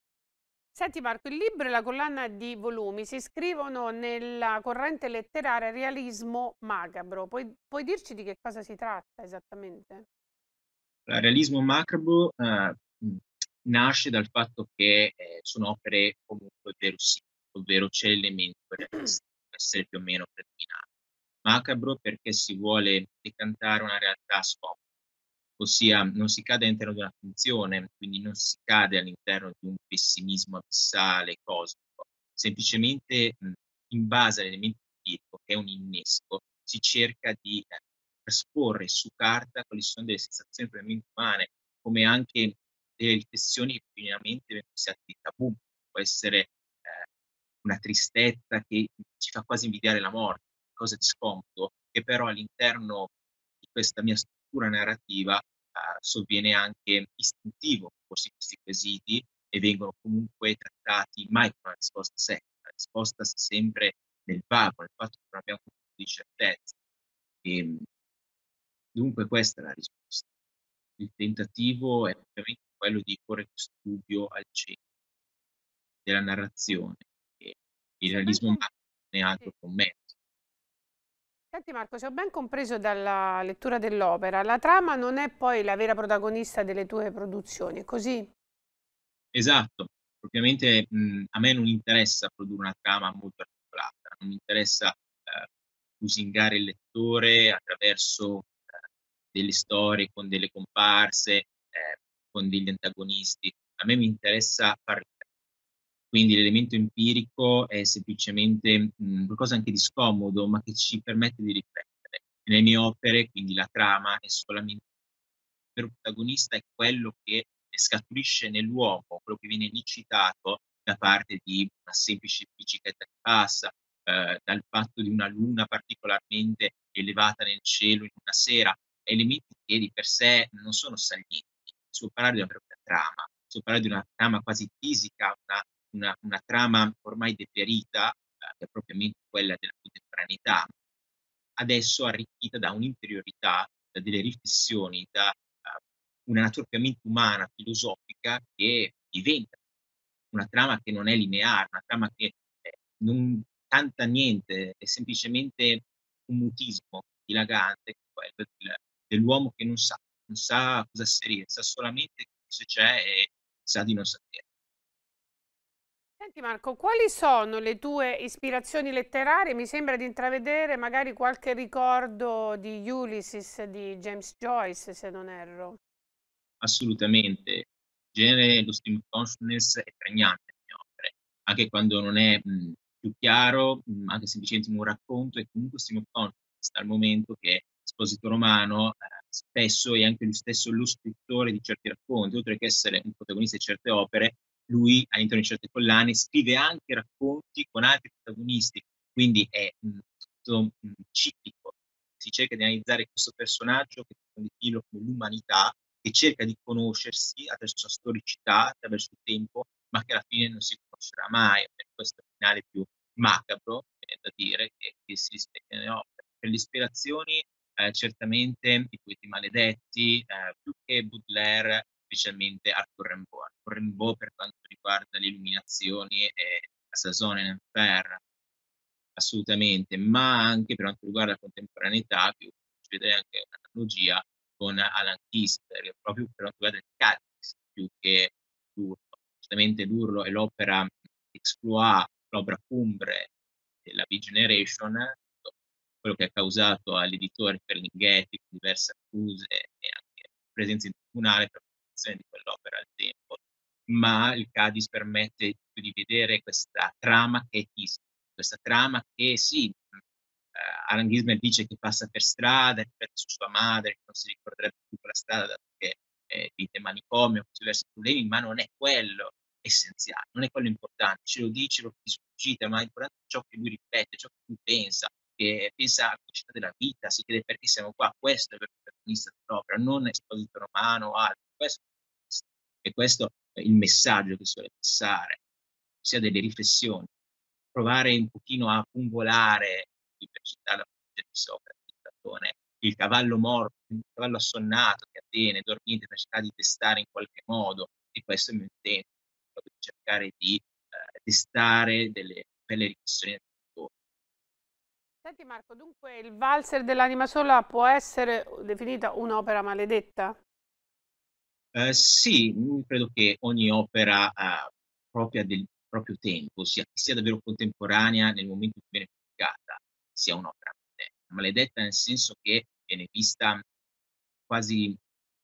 Senti Marco, il libro e la collana di volumi si iscrivono nella corrente letteraria realismo macabro. Puoi, puoi dirci di che cosa si tratta esattamente? Il realismo macabro eh, mh, nasce dal fatto che eh, sono opere comunque verosimili, ovvero c'è l'elemento realistico, essere più o meno predominante. Macabro perché si vuole decantare una realtà scomoda, ossia non si cade all'interno di una finzione, quindi non si cade all'interno di un pessimismo abissale, cosmico. Semplicemente mh, in base all'elemento empirico, che è un innesco, si cerca di eh, trasporre su carta quali sono delle sensazioni propriamente umane, come anche delle riflessioni che comunemente vengono considerate di tabù. Può essere eh, una tristezza che ci fa quasi invidiare la morte, qualcosa di scomodo, che però all'interno di questa mia struttura narrativa eh, sovviene anche istintivo porsi questi quesiti e vengono comunque trattati mai con una risposta secca, la risposta sta sempre nel vago, nel fatto che non abbiamo un punto di certezza. E, dunque questa è la risposta. Il tentativo è ovviamente quello di porre questo dubbio al centro della narrazione, e il Se ho ben realismo com- magico non è altro sì. che un mezzo. Senti Marco, se ho ben compreso dalla lettura dell'opera, la trama non è poi la vera protagonista delle tue produzioni, è così? Esatto, ovviamente mh, a me non interessa produrre una trama molto articolata, non mi interessa eh, lusingare il lettore attraverso eh, delle storie con delle comparse, eh, con degli antagonisti. A me mi interessa far riflettere. Quindi l'elemento empirico è semplicemente mh, qualcosa anche di scomodo, ma che ci permette di riflettere. Nelle mie opere, quindi la trama è solamente il vero protagonista, è quello che scaturisce nell'uomo, quello che viene licitato da parte di una semplice bicicletta che passa, eh, dal fatto di una luna particolarmente elevata nel cielo in una sera, elementi che di per sé non sono salienti. Si può parlare di una propria trama, si può parlare di una trama quasi fisica, una, una, una trama ormai deperita, eh, che è propriamente quella della contemporaneità, adesso arricchita da un'interiorità, da delle riflessioni, da uh, una natura ovviamente umana, filosofica, che diventa una trama che non è lineare, una trama che eh, non canta niente, è semplicemente un mutismo dilagante, quello del, dell'uomo che non sa, non sa cosa asserire, sa solamente che se c'è e sa di non sapere. Senti Marco, quali sono le tue ispirazioni letterarie? Mi sembra di intravedere magari qualche ricordo di Ulysses di James Joyce, se non erro. Assolutamente. In genere lo stream of consciousness è pregnante nelle mie opere, anche quando non è, mhmm, più chiaro, mhmm, anche semplicemente in un racconto, è comunque stream of consciousness, dal momento che Esposito Romano, ehm, spesso è anche lui stesso lo scrittore di certi racconti, oltre che essere un protagonista di certe opere, lui all'interno di certe collane scrive anche racconti con altri protagonisti, quindi è, mhmm, tutto, mhmm, ciclico. Si cerca di analizzare questo personaggio che defilo come l'umanità, che cerca di conoscersi attraverso la storicità, attraverso il tempo, ma che alla fine non si conoscerà mai. Per questo è il finale più macabro, viene da dire, che, che si rispecchia nelle opere. Per le ispirazioni, eh, certamente i poeti maledetti, eh, più che Baudelaire, specialmente Arthur Rimbaud. Arthur Rimbaud per quanto riguarda le illuminazioni e la Saison en Enfer, assolutamente, ma anche per quanto riguarda la contemporaneità, più ci vedrei anche un'analogia con Alan Kister, proprio per quanto riguarda il Cadix, più che l'Urlo. Giustamente l'Urlo è l'opera exploit, l'opera cumbre della V-Generation, quello che ha causato all'editore Ferlinghetti diverse accuse e anche presenza in tribunale per la di quell'opera al tempo. Ma il Cadice permette di vedere questa trama che è Eastman, questa trama che sì, eh, Alan Gizmer dice che passa per strada, riflette su sua madre, che non si ricorderebbe più quella strada dato che eh, vive manicomio, con diversi problemi, ma non è quello essenziale, non è quello importante, ce lo dice, lo sfuggite, ma è importante ciò che lui ripete, ciò che lui pensa, che pensa alla felicità della vita, si chiede perché siamo qua, questo è il protagonista dell'opera, non Esposito Romano o altro, questo, e questo è il messaggio che suole passare, ossia delle riflessioni, provare un pochino a fungolare, per citare la di Socrate, di Platone, il cavallo morto, il cavallo assonnato che Atene, dormiente, per cercare di testare in qualche modo, e questo è il mio intento, proprio di cercare di eh, testare delle belle riflessioni. Senti Marco, dunque il valzer dell'anima sola può essere definita un'opera maledetta? Eh, sì, credo che ogni opera eh, propria del proprio tempo, sia, sia davvero contemporanea nel momento in cui viene pubblicata, sia un'opera maledetta. Maledetta nel senso che viene vista quasi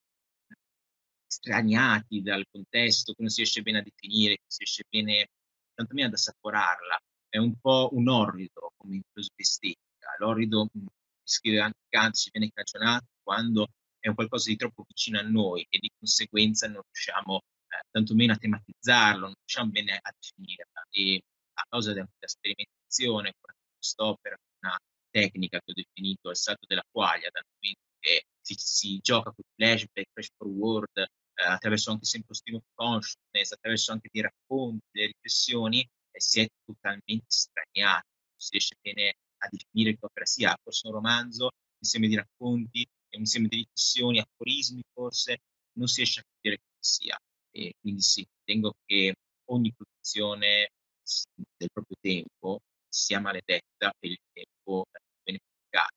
straniati dal contesto, che non si riesce bene a definire, che si riesce bene, tantomeno ad assaporarla. È un po' un orrido come filosofia estetica. L'orrido, scrive anche Kant, ci viene cagionato quando è un qualcosa di troppo vicino a noi e di conseguenza non riusciamo eh, tantomeno a tematizzarlo, non riusciamo bene a definirla. E a causa della, della sperimentazione, quest'opera, una tecnica che ho definito il salto della quaglia, dal momento che si, si gioca con flashback, flash forward, eh, attraverso anche sempre lo stream of consciousness, attraverso anche dei racconti, delle riflessioni, e si è totalmente straniati, non si riesce bene a definire che opera sia, forse un romanzo, un insieme di racconti, un insieme di riflessioni, aforismi forse, non si riesce a capire che sia. E quindi sì, ritengo che ogni produzione del proprio tempo sia maledetta per il tempo viene pubblicato.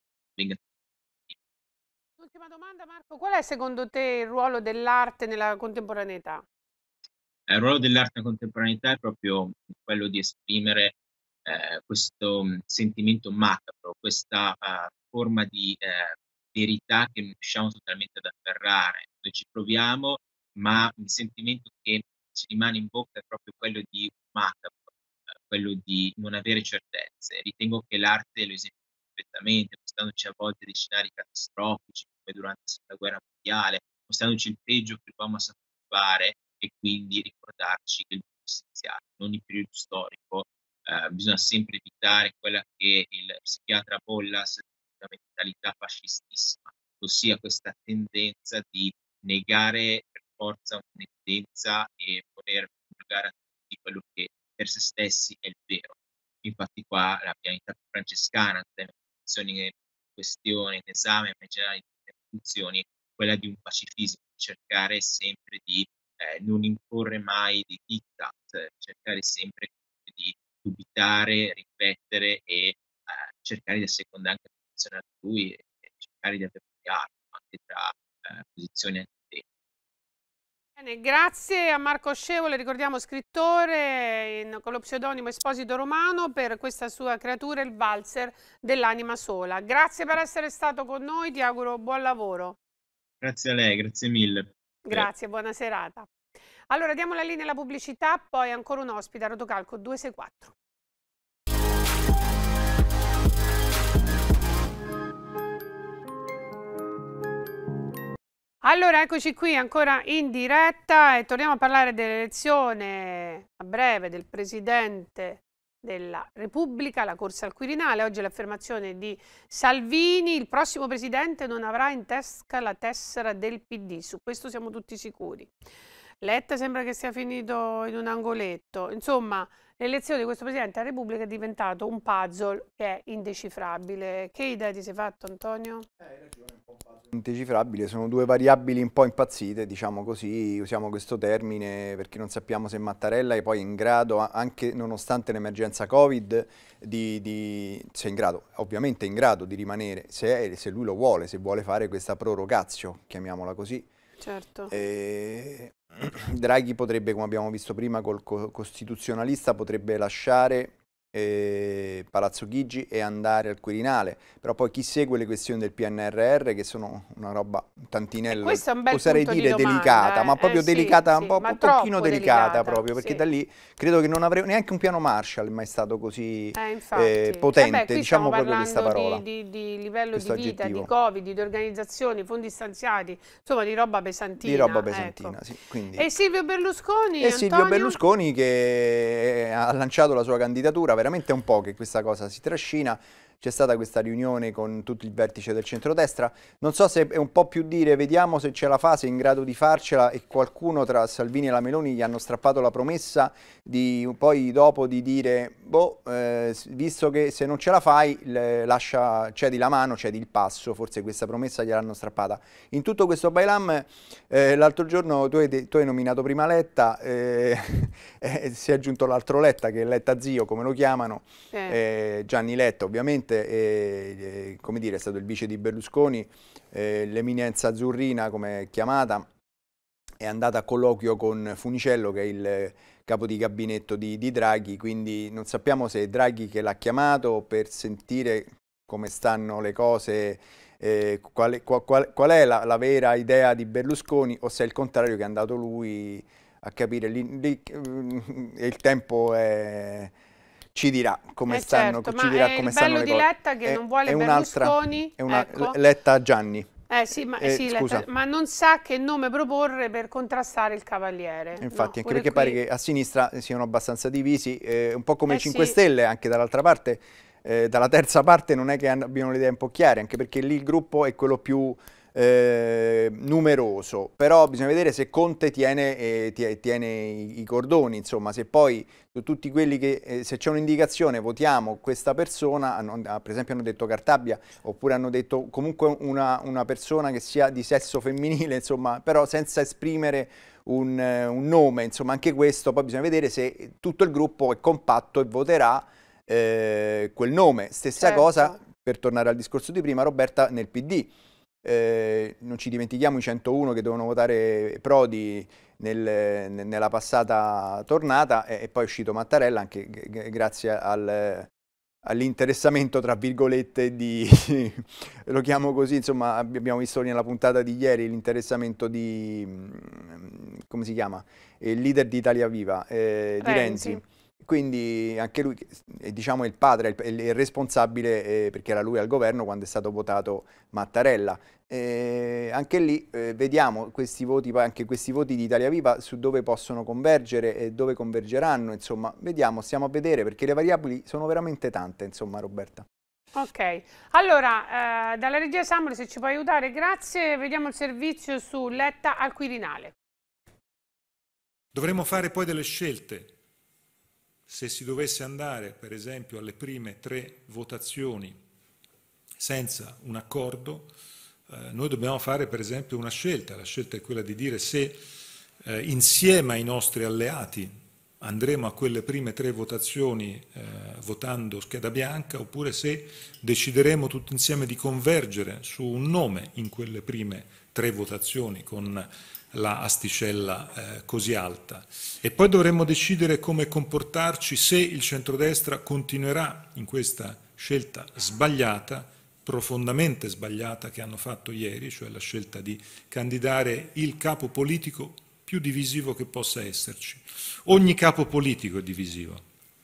Ultima domanda Marco, qual è secondo te il ruolo dell'arte nella contemporaneità? Il ruolo dell'arte nella contemporaneità è proprio quello di esprimere eh, questo sentimento macabro, questa uh, forma di eh, verità che non riusciamo totalmente ad afferrare. Noi ci proviamo, ma il sentimento che ci rimane in bocca è proprio quello di macabro, eh, quello di non avere certezze. Ritengo che l'arte lo esempia perfettamente, mostrandoci a volte dei scenari catastrofici, come durante la seconda guerra mondiale, mostrandoci il peggio che l'uomo ha saputo fare, e quindi ricordarci che il essenziale, in ogni periodo storico eh, bisogna sempre evitare quella che il psichiatra Bollas chiama una mentalità fascistissima, ossia questa tendenza di negare per forza un'evidenza e voler divulgare a tutti quello che per se stessi è il vero. Infatti qua la pianità francescana, nelle in questione, in esame, ma in generale in funzioni, quella di un pacifismo, cercare sempre di Eh, non imporre mai di diktat, cercare sempre di dubitare, riflettere e eh, cercare di assecondare anche la posizione altrui e, e cercare di avere un dialogo anche tra eh, posizioni antitetiche. Bene, grazie a Marco Scevole, ricordiamo scrittore in, con lo pseudonimo Esposito Romano, per questa sua creatura, il valzer dell'anima sola. Grazie per essere stato con noi, ti auguro buon lavoro. Grazie a lei, grazie mille. Grazie, buona serata. Allora diamo la linea alla pubblicità, poi ancora un ospite a Rotocalco due sei quattro. Allora eccoci qui ancora in diretta e torniamo a parlare dell'elezione a breve del Presidente della Repubblica, la corsa al Quirinale. Oggi l'affermazione di Salvini: il prossimo Presidente non avrà in tasca la tessera del P D, su questo siamo tutti sicuri. Letta sembra che sia finito in un angoletto. Insomma, l'elezione di questo Presidente della Repubblica è diventato un puzzle che è indecifrabile. Che idea ti sei fatto, Antonio? Eh, hai ragione, un po' un puzzle indecifrabile. Sono due variabili un po' impazzite, diciamo così, usiamo questo termine perché non sappiamo se Mattarella è poi in grado, anche nonostante l'emergenza Covid, di, di, se è in grado, ovviamente è in grado di rimanere, se, se lui lo vuole, se vuole fare questa prorogatio, chiamiamola così. Certo. E Draghi potrebbe, come abbiamo visto prima col costituzionalista, potrebbe lasciare eh, Palazzo Chigi e andare al Quirinale, però poi chi segue le questioni del P N R R, che sono una roba un tantinello, oserei dire domanda, delicata, eh. ma proprio eh, delicata, sì, un, po', sì, un pochino delicata, delicata proprio, perché sì. da lì credo che non avrei neanche un piano Marshall mai stato così eh, eh, potente, eh beh, diciamo proprio questa parola. Di, di, di livello questo di vita, aggettivo. di Covid, di organizzazioni, fondi stanziati, insomma di roba pesantina. Di roba pesantina, ecco. sì. Quindi... E Silvio Berlusconi, E Silvio Berlusconi che ha lanciato la sua candidatura, veramente è un po' che questa cosa si trascina. C'è stata questa riunione con tutto il vertice del centrodestra, non so se è un po' più dire vediamo se ce la fa, se è in grado di farcela, e qualcuno tra Salvini e la Meloni gli hanno strappato la promessa di poi dopo di dire boh, eh, visto che se non ce la fai le, lascia, cedi la mano, cedi il passo, forse questa promessa gliel'hanno strappata. In tutto questo bailam eh, l'altro giorno tu hai, tu hai nominato prima Letta, eh, eh, si è aggiunto l'altro Letta che è Letta zio come lo chiamano, eh. Eh, Gianni Letta ovviamente. E, e, come dire, è stato il vice di Berlusconi, eh, l'eminenza azzurrina come è chiamata, è andata a colloquio con Funicello che è il capo di gabinetto di, di Draghi, quindi non sappiamo se è Draghi che l'ha chiamato per sentire come stanno le cose, eh, qual, qual, qual è la, la vera idea di Berlusconi, o se è il contrario che è andato lui a capire, lì, lì, e il tempo è... ci dirà come eh stanno, certo, ci dirà come stanno le cose. Il bello di Letta che è, non vuole è Berlusconi, è una ecco. Letta Gianni. Eh sì, ma, eh, sì, Letta, ma non sa che nome proporre per contrastare il Cavaliere. Infatti, no, anche perché qui... pare che a sinistra siano abbastanza divisi, eh, un po' come eh i cinque sì. Stelle, anche dall'altra parte, eh, dalla terza parte non è che abbiano le idee un po' chiare, anche perché lì il gruppo è quello più... Eh, numeroso, però bisogna vedere se Conte tiene, eh, tiene i, i cordoni, insomma, se poi tutti quelli che, eh, se c'è un'indicazione votiamo questa persona, hanno, per esempio hanno detto Cartabia, oppure hanno detto comunque una, una persona che sia di sesso femminile, insomma, però senza esprimere un, un nome, insomma, anche questo, poi bisogna vedere se tutto il gruppo è compatto e voterà eh, quel nome. Stessa certo. cosa, per tornare al discorso di prima, Roberta, nel P D. Eh, non ci dimentichiamo i centouno che dovevano votare Prodi nel, nella passata tornata, e, e poi è uscito Mattarella anche grazie al, all'interessamento tra virgolette di lo chiamo così, insomma abbiamo visto nella puntata di ieri l'interessamento di come si chiama? Il leader di Italia Viva, eh, di Renzi. Renzi. Quindi anche lui, diciamo, è il padre, è il responsabile, eh, perché era lui al governo quando è stato votato Mattarella. Eh, anche lì eh, vediamo questi voti, anche questi voti di Italia Viva su dove possono convergere e dove convergeranno, insomma, vediamo, stiamo a vedere, perché le variabili sono veramente tante, insomma, Roberta. Ok, allora, eh, dalla regia Samuel, se ci puoi aiutare, grazie. Vediamo il servizio su Letta al Quirinale. Dovremmo fare poi delle scelte. Se si dovesse andare, per esempio, alle prime tre votazioni senza un accordo, eh, noi dobbiamo fare, per esempio, una scelta. La scelta è quella di dire se eh, insieme ai nostri alleati andremo a quelle prime tre votazioni eh, votando scheda bianca, oppure se decideremo tutti insieme di convergere su un nome in quelle prime tre votazioni con la asticella eh, così alta. E poi dovremmo decidere come comportarci se il centrodestra continuerà in questa scelta sbagliata, profondamente sbagliata, che hanno fatto ieri, cioè la scelta di candidare il capo politico più divisivo che possa esserci. Ogni capo politico è divisivo.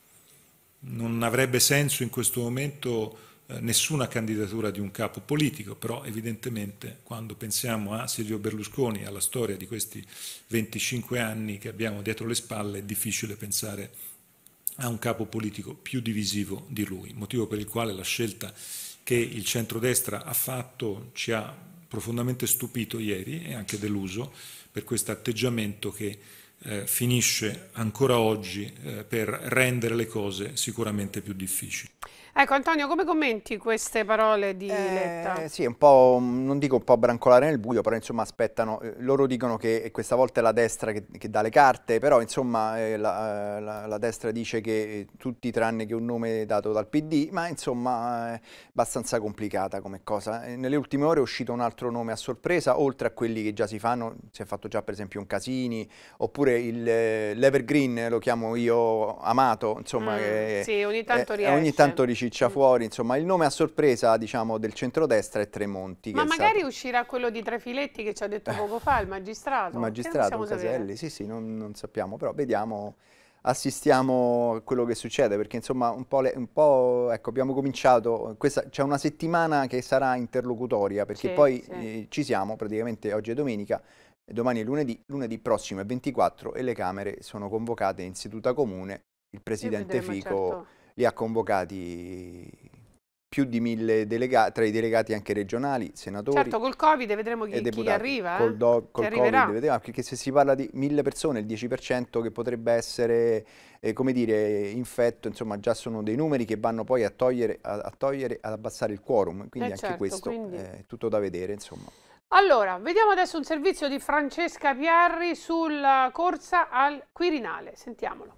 Non avrebbe senso in questo momento eh, nessuna candidatura di un capo politico, però evidentemente quando pensiamo a Silvio Berlusconi, alla storia di questi venticinque anni che abbiamo dietro le spalle, è difficile pensare a un capo politico più divisivo di lui, motivo per il quale la scelta che il centrodestra ha fatto ci ha profondamente stupito ieri e anche deluso per questo atteggiamento che eh, finisce ancora oggi eh, per rendere le cose sicuramente più difficili. Ecco Antonio, come commenti queste parole di eh, Letta? Sì, un po', non dico un po' brancolare nel buio, però insomma aspettano, eh, loro dicono che questa volta è la destra che, che dà le carte, però insomma eh, la, la, la destra dice che tutti tranne che un nome dato dal P D, ma insomma è abbastanza complicata come cosa. Eh, nelle ultime ore è uscito un altro nome a sorpresa, oltre a quelli che già si fanno, si è fatto già per esempio un Casini, oppure l'Evergreen, lo chiamo io Amato, insomma, Mm, che sì, ogni tanto eh, riesce. ogni tanto riciccia Mm. fuori, insomma il nome a sorpresa diciamo del centrodestra è Tremonti. Ma che è magari stato... uscirà quello di Trefiletti che ci ha detto poco fa, il magistrato. il magistrato, Che non possiamo Caselli, sì sì, non, non sappiamo, però vediamo, assistiamo a quello che succede, perché insomma un po', le, un po' ecco, abbiamo cominciato, c'è una settimana che sarà interlocutoria, perché Sì, poi sì. eh, ci siamo, praticamente oggi è domenica, domani è lunedì, lunedì prossimo è ventiquattro e le Camere sono convocate in seduta comune, il Presidente vedremo, Fico certo. li ha convocati più di mille delegati, tra i delegati anche regionali, senatori Certo, col Covid vedremo e chi, chi deputati. arriva, eh? Col, do, Chi col arriverà. Covid, vedete, perché se si parla di mille persone, il dieci per cento che potrebbe essere, eh, come dire, infetto, insomma già sono dei numeri che vanno poi a togliere, a, a togliere, ad abbassare il quorum, quindi Eh anche certo, questo quindi- è tutto da vedere, insomma. Allora, vediamo adesso un servizio di Francesca Pierri sulla corsa al Quirinale. Sentiamolo.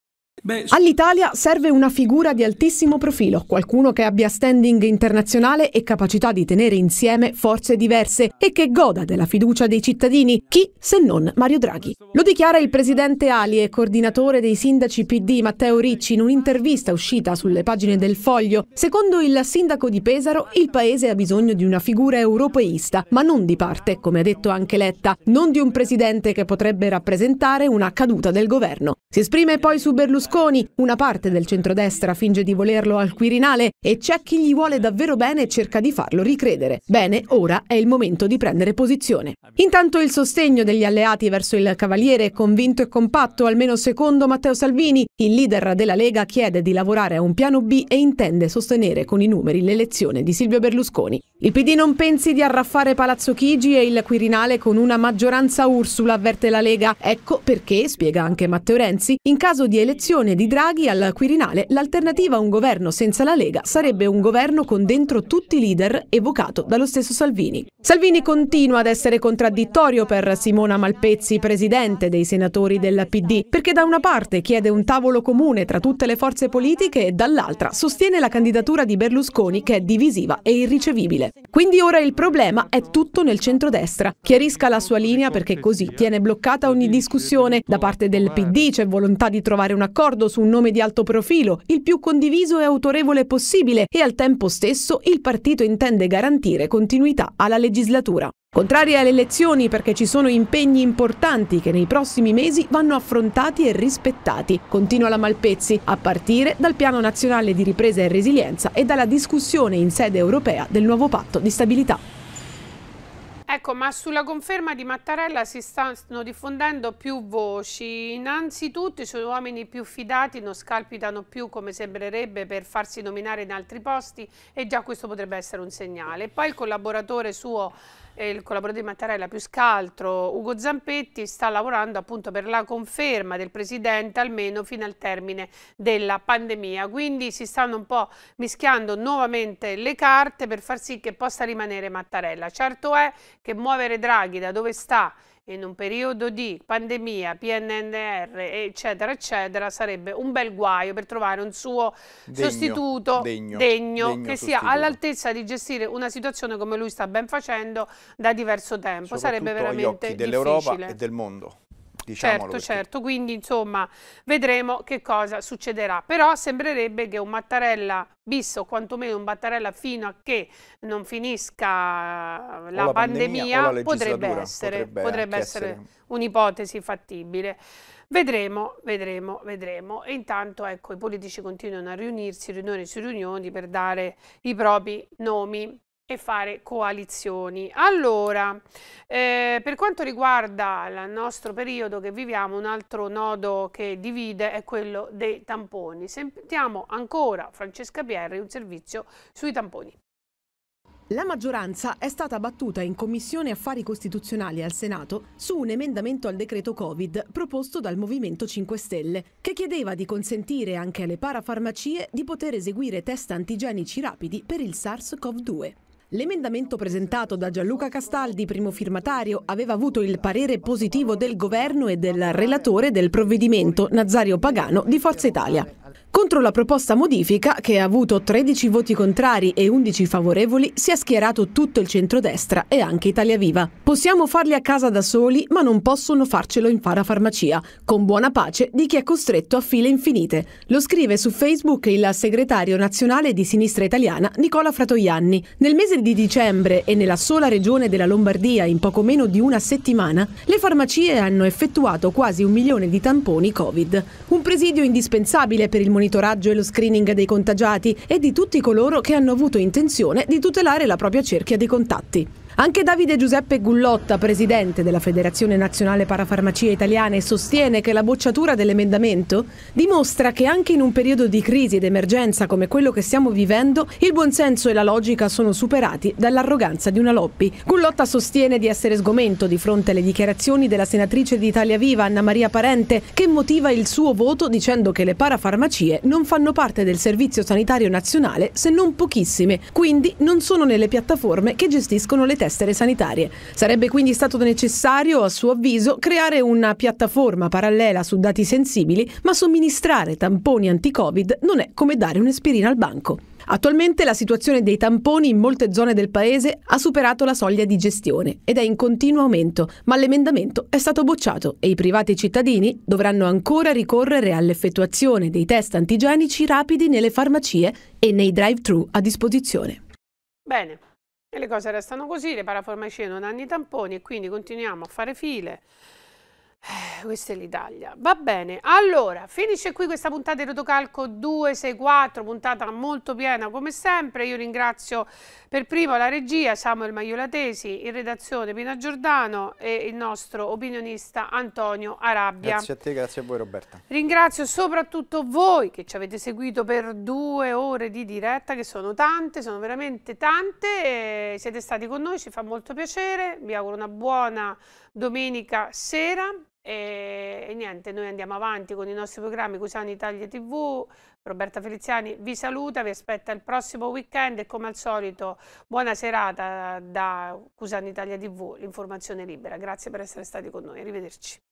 All'Italia serve una figura di altissimo profilo, qualcuno che abbia standing internazionale e capacità di tenere insieme forze diverse e che goda della fiducia dei cittadini. Chi se non Mario Draghi? Lo dichiara il presidente Ali e coordinatore dei sindaci P D Matteo Ricci in un'intervista uscita sulle pagine del Foglio. Secondo il sindaco di Pesaro, il paese ha bisogno di una figura europeista, ma non di parte, come ha detto anche Letta, non di un presidente che potrebbe rappresentare una caduta del governo. Si esprime poi su Berlusconi. Una parte del centrodestra finge di volerlo al Quirinale e c'è chi gli vuole davvero bene e cerca di farlo ricredere. Bene, ora è il momento di prendere posizione. Intanto il sostegno degli alleati verso il Cavaliere è convinto e compatto, almeno secondo Matteo Salvini. Il leader della Lega chiede di lavorare a un piano B e intende sostenere con i numeri l'elezione di Silvio Berlusconi. Il P D non pensi di arraffare Palazzo Chigi e il Quirinale con una maggioranza Ursula, avverte la Lega. Ecco perché, spiega anche Matteo Renzi, in caso di elezione di Draghi al Quirinale, l'alternativa a un governo senza la Lega sarebbe un governo con dentro tutti i leader evocato dallo stesso Salvini. Salvini continua ad essere contraddittorio per Simona Malpezzi, presidente dei senatori del P D, perché da una parte chiede un tavolo comune tra tutte le forze politiche e dall'altra sostiene la candidatura di Berlusconi che è divisiva e irricevibile. Quindi ora il problema è tutto nel centrodestra. Chiarisca la sua linea perché così tiene bloccata ogni discussione. Da parte del P D c'è volontà di trovare un accordo su un nome di alto profilo, il più condiviso e autorevole possibile, e al tempo stesso il partito intende garantire continuità alla legislatura. Contrari alle elezioni perché ci sono impegni importanti che nei prossimi mesi vanno affrontati e rispettati, continua la Malpezzi, a partire dal Piano Nazionale di Ripresa e Resilienza e dalla discussione in sede europea del nuovo patto di stabilità. Ecco, ma sulla conferma di Mattarella si stanno diffondendo più voci. Innanzitutto i suoi uomini più fidati non scalpitano più come sembrerebbe per farsi nominare in altri posti e già questo potrebbe essere un segnale. Poi il collaboratore suo, eh, il collaboratore di Mattarella più scaltro, Ugo Zampetti, sta lavorando appunto per la conferma del presidente almeno fino al termine della pandemia. Quindi si stanno un po' mischiando nuovamente le carte per far sì che possa rimanere Mattarella. Certo è che muovere Draghi da dove sta in un periodo di pandemia, P N R R, eccetera, eccetera, sarebbe un bel guaio per trovare un suo Degno, sostituto degno, degno, degno che sia sostituto. all'altezza di gestire una situazione come lui sta ben facendo da diverso tempo. Sarebbe Soprattutto agli veramente occhi dell'Europa difficile. e del mondo. Diciamolo, Certo, perché... certo, quindi insomma vedremo che cosa succederà, però sembrerebbe che un Mattarella bis o quantomeno un Mattarella fino a che non finisca la, la pandemia, pandemia, la potrebbe essere, potrebbe potrebbe anche essere essere. un'ipotesi fattibile. Vedremo, vedremo, vedremo. E intanto ecco, i politici continuano a riunirsi, riunioni su riunioni per dare i propri nomi e fare coalizioni. Allora, eh, per quanto riguarda il nostro periodo che viviamo, un altro nodo che divide è quello dei tamponi. Sentiamo ancora Francesca Pierri, un servizio sui tamponi. La maggioranza è stata battuta in Commissione Affari Costituzionali al Senato su un emendamento al decreto Covid proposto dal Movimento cinque Stelle, che chiedeva di consentire anche alle parafarmacie di poter eseguire test antigenici rapidi per il SARS-CoV due. L'emendamento presentato da Gianluca Castaldi, primo firmatario, aveva avuto il parere positivo del governo e del relatore del provvedimento, Nazario Pagano, di Forza Italia. Contro la proposta modifica, che ha avuto tredici voti contrari e undici favorevoli, si è schierato tutto il centrodestra e anche Italia Viva. Possiamo farli a casa da soli, ma non possono farcelo in parafarmacia, con buona pace di chi è costretto a file infinite. Lo scrive su Facebook il segretario nazionale di Sinistra Italiana, Nicola Fratoianni. Nel mese di dicembre e nella sola regione della Lombardia, in poco meno di una settimana, le farmacie hanno effettuato quasi un milione di tamponi Covid. Un presidio indispensabile per il monitoraggio e lo screening dei contagiati e di tutti coloro che hanno avuto intenzione di tutelare la propria cerchia di contatti. Anche Davide Giuseppe Gullotta, presidente della Federazione Nazionale Parafarmacie Italiane, sostiene che la bocciatura dell'emendamento dimostra che anche in un periodo di crisi ed emergenza come quello che stiamo vivendo, il buonsenso e la logica sono superati dall'arroganza di una lobby. Gullotta sostiene di essere sgomento di fronte alle dichiarazioni della senatrice di Italia Viva, Anna Maria Parente, che motiva il suo voto dicendo che le parafarmacie non fanno parte del Servizio Sanitario Nazionale se non pochissime, quindi non sono nelle piattaforme che gestiscono le testere sanitarie. Sarebbe quindi stato necessario, a suo avviso, creare una piattaforma parallela su dati sensibili, ma somministrare tamponi anti-Covid non è come dare un'aspirina al banco. Attualmente la situazione dei tamponi in molte zone del paese ha superato la soglia di gestione ed è in continuo aumento, ma l'emendamento è stato bocciato e i privati cittadini dovranno ancora ricorrere all'effettuazione dei test antigenici rapidi nelle farmacie e nei drive-thru a disposizione. Bene. E le cose restano così, le parafarmacie non hanno i tamponi e quindi continuiamo a fare file. Eh, questa è l'Italia. Va bene, allora, finisce qui questa puntata di Rotocalco duecentosessantaquattro, puntata molto piena come sempre. Io ringrazio per primo la regia, Samuel Maiolatesi, in redazione Pina Giordano e il nostro opinionista Antonio Arabia. Grazie a te, grazie a voi Roberta. Ringrazio soprattutto voi che ci avete seguito per due ore di diretta, che sono tante, sono veramente tante, e siete stati con noi, ci fa molto piacere, vi auguro una buona domenica sera. E, e niente, noi andiamo avanti con i nostri programmi Cusano Italia tivù. Roberta Feliziani vi saluta, vi aspetta il prossimo weekend e come al solito buona serata da Cusano Italia tivù, l'informazione libera. Grazie per essere stati con noi, arrivederci.